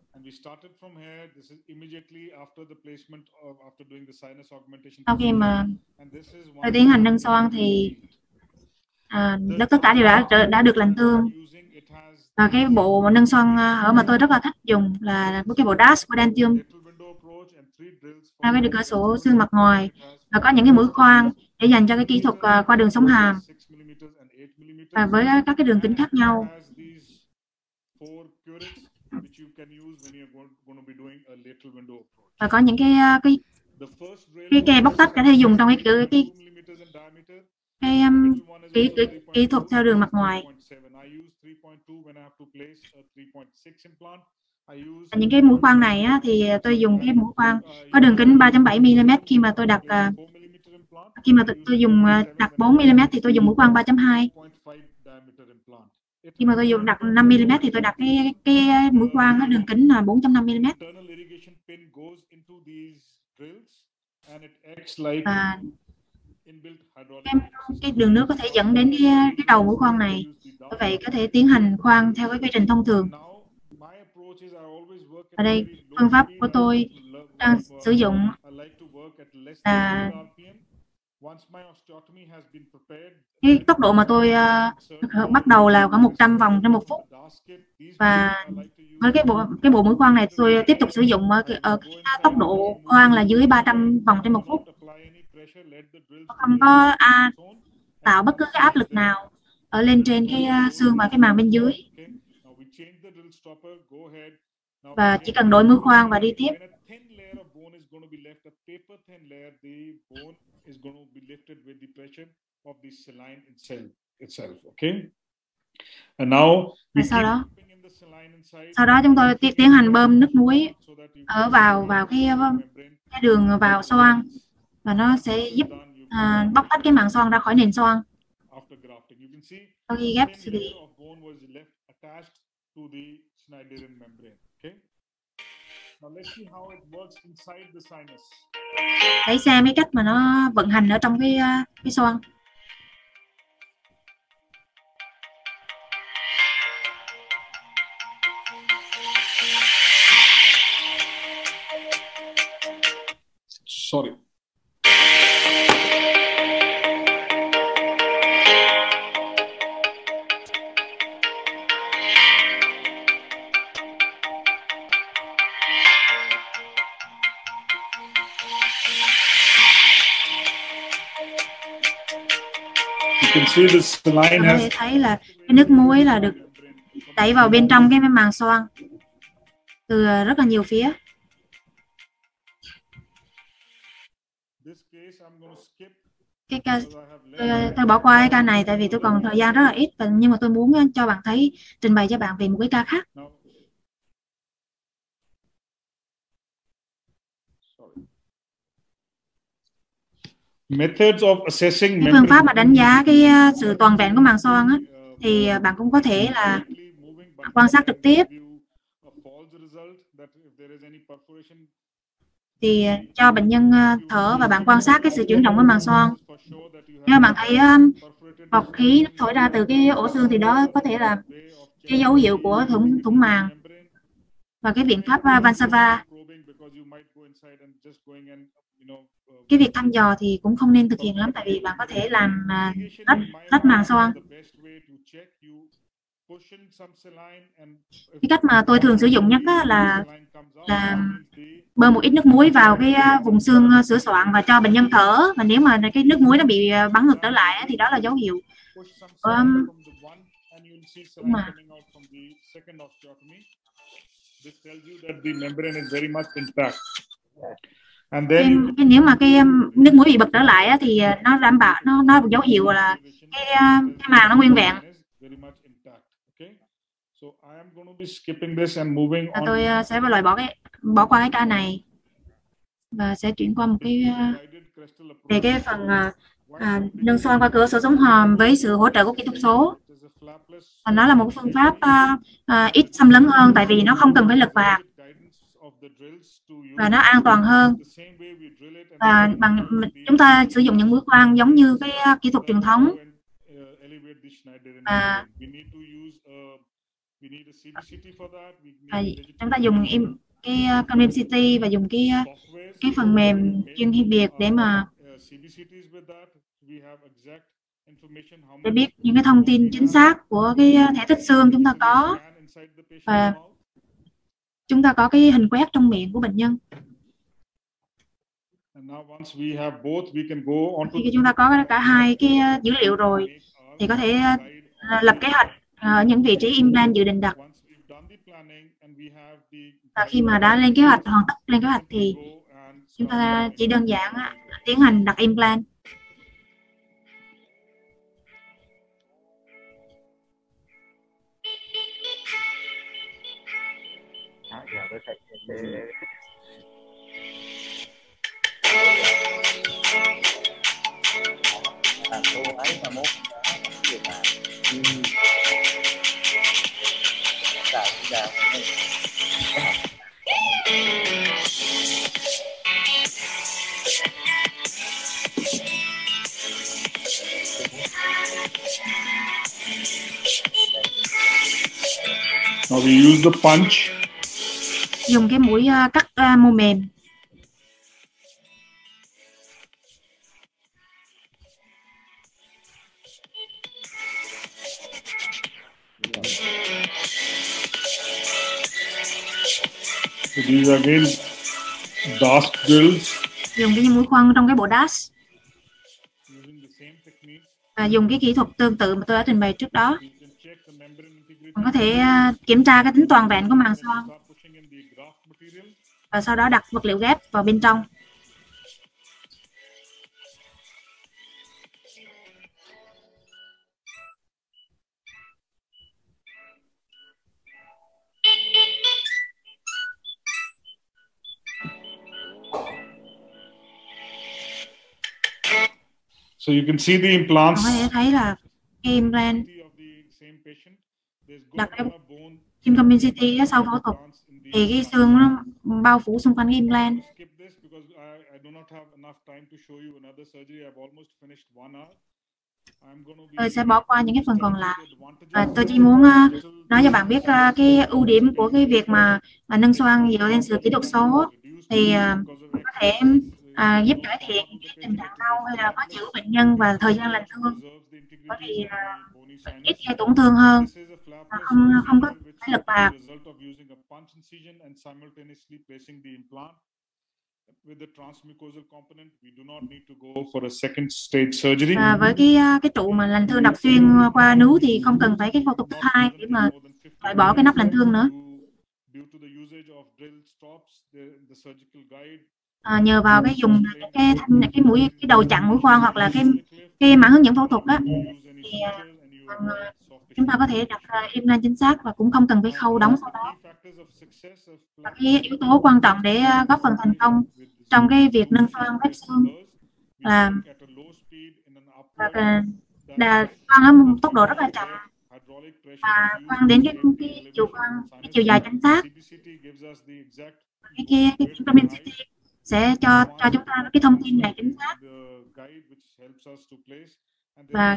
Sau khi mà tôi tiến hành nâng xoang thì à, tất cả đều đã đã được lành tương. Và cái bộ nâng xoang ở mà tôi rất là thích dùng là cái bộ dash của Dentium. Theo cái cửa sổ xương mặt ngoài và có những cái mũi khoan để dành cho cái kỹ thuật uh, qua đường sống hàm và với các cái đường kính khác nhau. Và có những cái cái cái kè bóc tách có thể dùng trong cái cái cái cái, um, cái, cái kỹ thuật theo đường mặt ngoài. Và những cái mũi khoan này á, thì tôi dùng cái mũi khoan có đường kính ba chấm bảy mi li mét khi mà tôi đặt uh, khi mà tôi, tôi dùng uh, đặt bốn mi li mét thì tôi dùng mũi khoan ba chấm hai. Khi mà tôi dùng đặt năm mi li mét thì tôi đặt cái cái mũi khoan có đường kính là bốn chấm năm mi li mét. Và cái, cái đường nước có thể dẫn đến cái, cái đầu mũi khoan này. Vì vậy có thể tiến hành khoan theo cái quy trình thông thường. Ở đây phương pháp của tôi đang sử dụng là cái tốc độ mà tôi uh, bắt đầu là khoảng một trăm vòng trên một phút, và với cái bộ cái bộ mũi khoan này tôi tiếp tục sử dụng ở cái, ở cái tốc độ khoan là dưới ba trăm vòng trên một phút, không có à, tạo bất cứ cái áp lực nào ở lên trên cái uh, xương và cái màng bên dưới, và chỉ cần đổi mũi khoan và đi tiếp. Và sau đó sau đó chúng tôi tiến hành bơm nước muối ở vào vào cái cái đường vào xoang, và nó sẽ giúp à, bóc tách cái màng xoang ra khỏi nền xoang. Sau khi ghép thì hãy xem cái cách mà nó vận hành ở trong cái cái xoang. Sorry. Có thể thấy là cái nước muối là được đẩy vào bên trong cái màng xoang từ rất là nhiều phía. Cái ca, tôi, tôi bỏ qua cái ca này tại vì tôi còn thời gian rất là ít, nhưng mà tôi muốn cho bạn thấy, trình bày cho bạn về một cái ca khác. Methods of assessing cái phương pháp mà đánh giá cái sự toàn vẹn của màng xoang á, thì bạn cũng có thể là quan sát trực tiếp, thì cho bệnh nhân thở và bạn quan sát cái sự chuyển động của màng xoang. Nếu bạn thấy bọt khí thổi ra từ cái ổ xương thì đó có thể là cái dấu hiệu của thủng thủng màng. Và cái biện pháp Valsalva, cái việc thăm dò thì cũng không nên thực hiện lắm, tại vì bạn có thể làm rách rách màng xoang. Cái cách mà tôi thường sử dụng nhất là là bơm một ít nước muối vào cái vùng xương sửa soạn và cho bệnh nhân thở, và nếu mà cái nước muối nó bị bắn ngược trở lại thì đó là dấu hiệu um, mà And cái, then cái nếu mà cái um, nước muối bị bật trở lại á, thì uh, nó đảm bảo nó nó dấu hiệu là cái uh, cái màng nó nguyên vẹn. Và tôi uh, sẽ loại bỏ cái bỏ qua cái ca này và sẽ chuyển qua một cái uh, về cái phần uh, à, nâng xoang qua cửa sổ sống hòm với sự hỗ trợ của kỹ thuật số. Và nó là một phương pháp uh, uh, ít xâm lấn hơn, tại vì nó không cần phải lực vào và nó an toàn hơn. Và bằng chúng ta sử dụng những mũi khoan giống như cái uh, kỹ thuật truyền thống. Và, và chúng ta dùng im, cái uh, Convim City và dùng cái uh, cái phần mềm chuyên biệt để mà để biết những cái thông tin chính xác của cái thể tích xương chúng ta có, và chúng ta có cái hình quét trong miệng của bệnh nhân. Khi chúng ta có cả hai cái dữ liệu rồi thì có thể lập kế hoạch ở những vị trí implant dự định đặt. Và khi mà đã lên kế hoạch, hoàn tất lên kế hoạch thì chúng ta chỉ đơn giản tiến hành đặt implant. Now we use the punch. Dùng cái mũi uh, cắt uh, mô mềm. So these are again DAS drills. Dùng cái mũi khoan trong cái bộ DAS. Và dùng cái kỹ thuật tương tự mà tôi đã trình bày trước đó. Mình có thể uh, kiểm tra cái tính toàn vẹn của màng xoang và sau đó đặt vật liệu ghép vào bên trong. So you can see the implants. Có thể thấy là cái implant đặt cái Tim Convim City sau phẫu thuật thì cái xương nó bao phủ xung quanh cái implant. Tôi sẽ bỏ qua những cái phần còn lại và tôi chỉ muốn uh, nói cho bạn biết uh, cái ưu điểm của cái việc mà uh, nâng xoang dựa trên sự kỹ thuật số thì uh, có thể uh, giúp cải thiện cái tình trạng đau hay là khó chịu của bệnh nhân và thời gian lành thương, bởi vì uh, ít gây tổn thương hơn, uh, không không có phải lực bạc. Và với cái cái trụ mà lành thương đập xuyên qua nướu thì không cần phải cái phẫu thuật thứ hai để mà loại bỏ cái nắp lành thương nữa. À, nhờ vào cái dùng cái cái, cái mũi cái đầu chặn mũi khoan hoặc là cái cái mã hướng dẫn phẫu thuật á, thì uh, chúng ta có thể đặt uh, implant chính xác và cũng không cần phải khâu đóng sau đó. Và cái yếu tố quan trọng để uh, góp phần thành công trong cái việc nâng xoang ghép xương là là, là khoan ở một tốc độ rất là chậm và khoan đến cái cái chiều khoan cái chiều dài chính xác. Cái cái cái Convim City sẽ cho cho chúng ta cái thông tin này chính xác và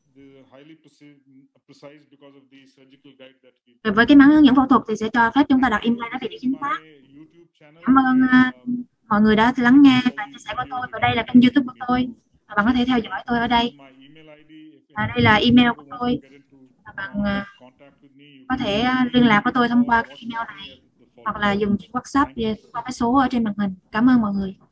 cái, với cái mã hướng dẫn phẫu thuật thì sẽ cho phép chúng ta đặt implant ở vị trí chính xác. Cảm ơn uh, mọi người đã lắng nghe và chia sẻ của tôi. Và đây là kênh YouTube của tôi. Và bạn có thể theo dõi tôi ở đây. Và đây là email của tôi. Và bạn uh, có thể uh, liên lạc với tôi thông qua cái email này hoặc là dùng WhatsApp qua cái số ở trên màn hình. Cảm ơn mọi người.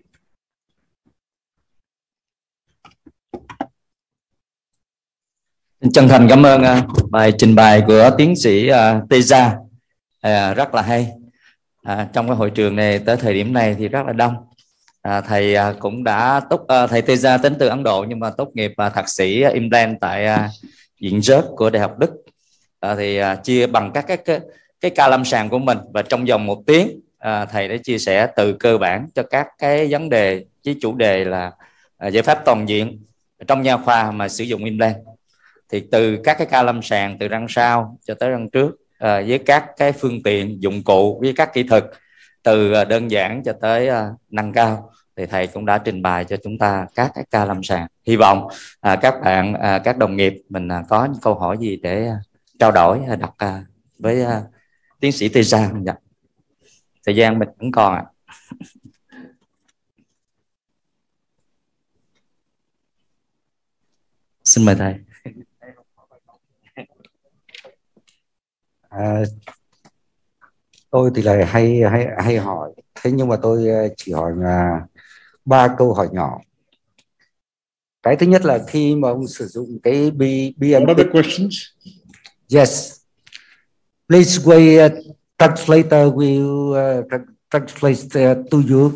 Chân thành cảm ơn uh, bài trình bày của tiến sĩ uh, Teza, uh, rất là hay. À, trong cái hội trường này tới thời điểm này thì rất là đông, À, thầy à, cũng đã tốt à, thầy Teja đến từ Ấn Độ nhưng mà tốt nghiệp à, thạc sĩ à, implant tại à, Viện Rớt của Đại học Đức. À, thì à, chia bằng các cái, cái cái ca lâm sàng của mình, và trong vòng một tiếng à, thầy đã chia sẻ từ cơ bản cho các cái vấn đề với chủ đề là à, giải pháp toàn diện trong nha khoa mà sử dụng implant. Thì từ các cái ca lâm sàng từ răng sau cho tới răng trước à, với các cái phương tiện dụng cụ với các kỹ thuật từ à, đơn giản cho tới à, nâng cao, thì thầy cũng đã trình bày cho chúng ta các cái ca lâm sàng. Hy vọng à, các bạn à, các đồng nghiệp mình à, có những câu hỏi gì để à, trao đổi à, đọc à, với à, tiến sĩ Teja. Dạ. Thời gian mình vẫn còn ạ. À. Xin mời thầy. À, tôi thì là hay hay hay hỏi, thế nhưng mà tôi chỉ hỏi là ba câu hỏi nhỏ. Cái thứ nhất là khi mà ông sử dụng cái B, bê em pê. What are the questions? Yes. Please wait, uh, translator will uh, translate uh, to you.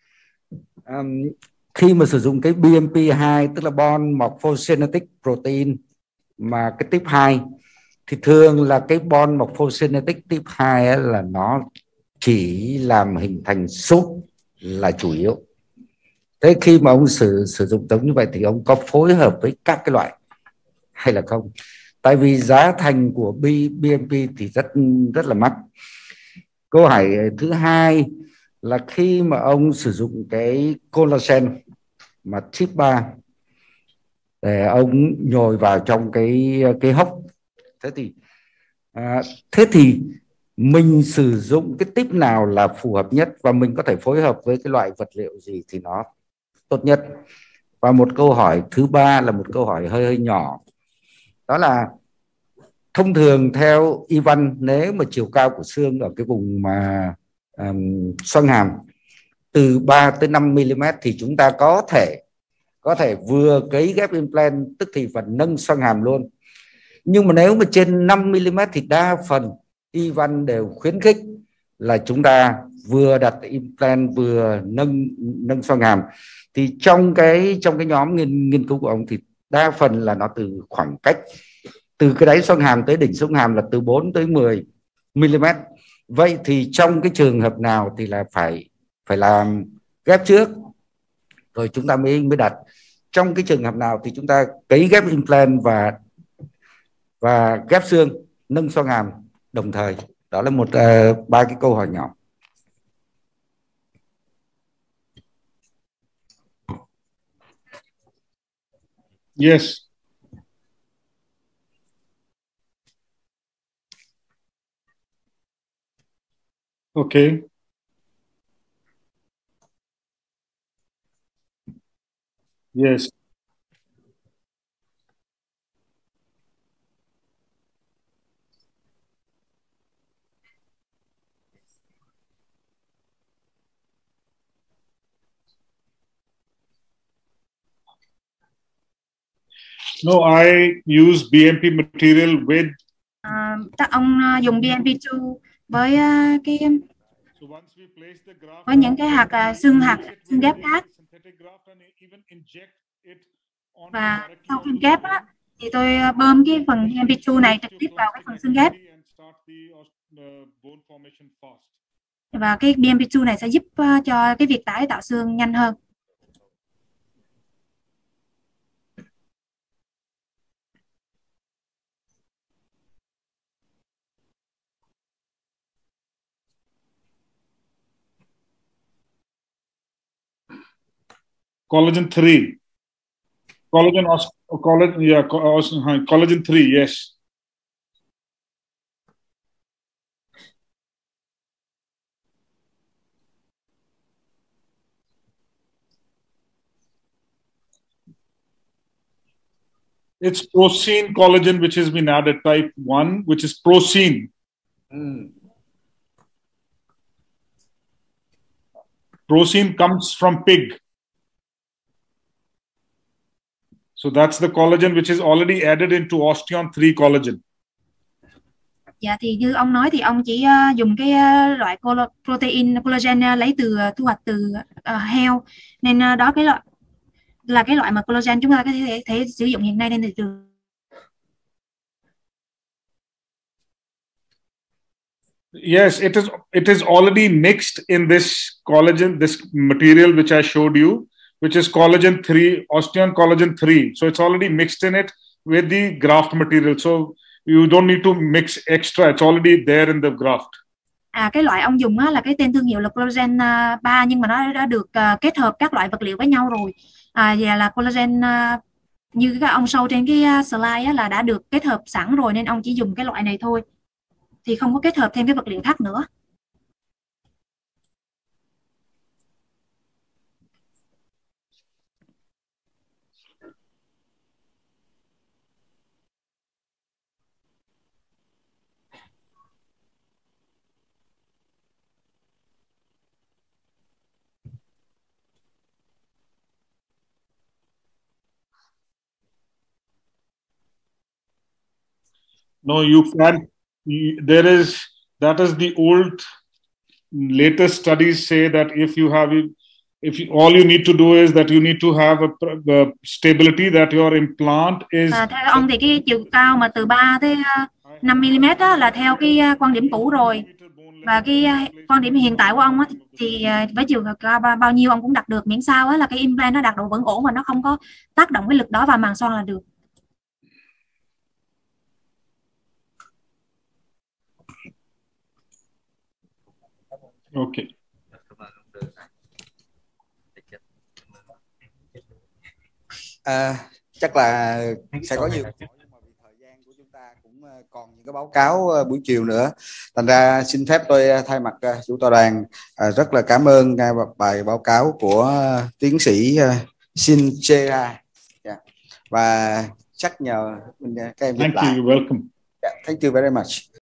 Um, khi mà sử dụng cái B M P hai, tức là bond morphogenetic protein mà cái type hai, thì thường là cái bond morphogenetic type hai ấy là nó chỉ làm hình thành sút là chủ yếu. Thế khi mà ông sử sử dụng giống như vậy thì ông có phối hợp với các cái loại hay là không? Tại vì giá thành của B, BMP thì rất rất là mắc. Câu hỏi thứ hai là khi mà ông sử dụng cái collagen mà type ba để ông nhồi vào trong cái cái hốc, thế thì à, thế thì mình sử dụng cái tip nào là phù hợp nhất, và mình có thể phối hợp với cái loại vật liệu gì thì nó tốt nhất? Và một câu hỏi thứ ba là một câu hỏi hơi hơi nhỏ, đó là thông thường theo y văn, nếu mà chiều cao của xương ở cái vùng mà um, xoang hàm từ ba tới năm mi li mét thì chúng ta có thể có thể vừa cấy ghép implant tức thì vẫn nâng xoang hàm luôn. Nhưng mà nếu mà trên năm mi li mét thì đa phần y văn đều khuyến khích là chúng ta vừa đặt implant vừa nâng nâng xoang hàm. Thì trong cái trong cái nhóm nghiên nghiên cứu của ông thì đa phần là nó từ khoảng cách từ cái đáy xoang hàm tới đỉnh xoang hàm là từ bốn tới mười mi li mét. Vậy thì trong cái trường hợp nào thì là phải phải làm ghép trước rồi chúng ta mới mới đặt? Trong cái trường hợp nào thì chúng ta cấy ghép implant và và ghép xương nâng xoang hàm đồng thời? Đó là một uh, ba cái câu hỏi nhỏ. Yes. Okay. Yes. No, I use B M P material with. À, chắc ông uh, dùng B M P hai với uh, cái với những cái hạt uh, xương hạt xương ghép khác. Và sau khi ghép á, thì tôi uh, bơm cái phần B M P hai này trực tiếp vào cái phần xương ghép. Và cái B M P hai này sẽ giúp uh, cho cái việc tái tạo xương nhanh hơn. Collagen three. Collagen, collagen, yeah, collagen three, yes. It's Procene collagen, which has been added, type one, which is Procene. Mm. Procene comes from pig. So that's the collagen which is already added into Osteon three collagen. Dạ thì như ông nói thì ông chỉ uh, dùng cái uh, loại colo- protein collagen uh, lấy từ uh, thu hoạch từ uh, heo, nên uh, đó cái loại là cái loại mà collagen chúng ta có thể, thể sử dụng hiện nay trên thị trường. Yes, it is. It is already mixed in this collagen, this material which I showed you, which is collagen three, osteon collagen three. So it's already mixed in it with the graft material. So you don't need to mix extra. It's already there in the graft. À, cái loại ông dùng á, là cái tên thương hiệu là collagen uh, ba, nhưng mà nó đã được uh, kết hợp các loại vật liệu với nhau rồi. À, và là collagen uh, như các ông show trên cái uh, slide á, là đã được kết hợp sẵn rồi, nên ông chỉ dùng cái loại này thôi, thì không có kết hợp thêm cái vật liệu khác nữa. No, you can. There is, that is the old, latest studies say that if you have it, if you, all you need to do is that you need to have a, a stability that your implant is. À, theo ông thì cái chiều cao mà từ ba tới năm mi li mét đó là theo cái quan điểm cũ rồi, và cái quan điểm hiện tại của ông á, thì với chiều cao bao nhiêu ông cũng đặt được, miễn sao á là cái implant nó đạt độ vững ổn và nó không có tác động cái lực đó vào màng xoang là được. Okay. À, chắc là sẽ có nhiều, nhưng mà vì thời gian của chúng ta cũng còn những cái báo cáo buổi chiều nữa, thành ra xin phép tôi thay mặt chủ tọa đoàn rất là cảm ơn bài báo cáo của tiến sĩ Shin Chea, và chắc nhờ các em. Thank you, welcome. Yeah, thank you very much.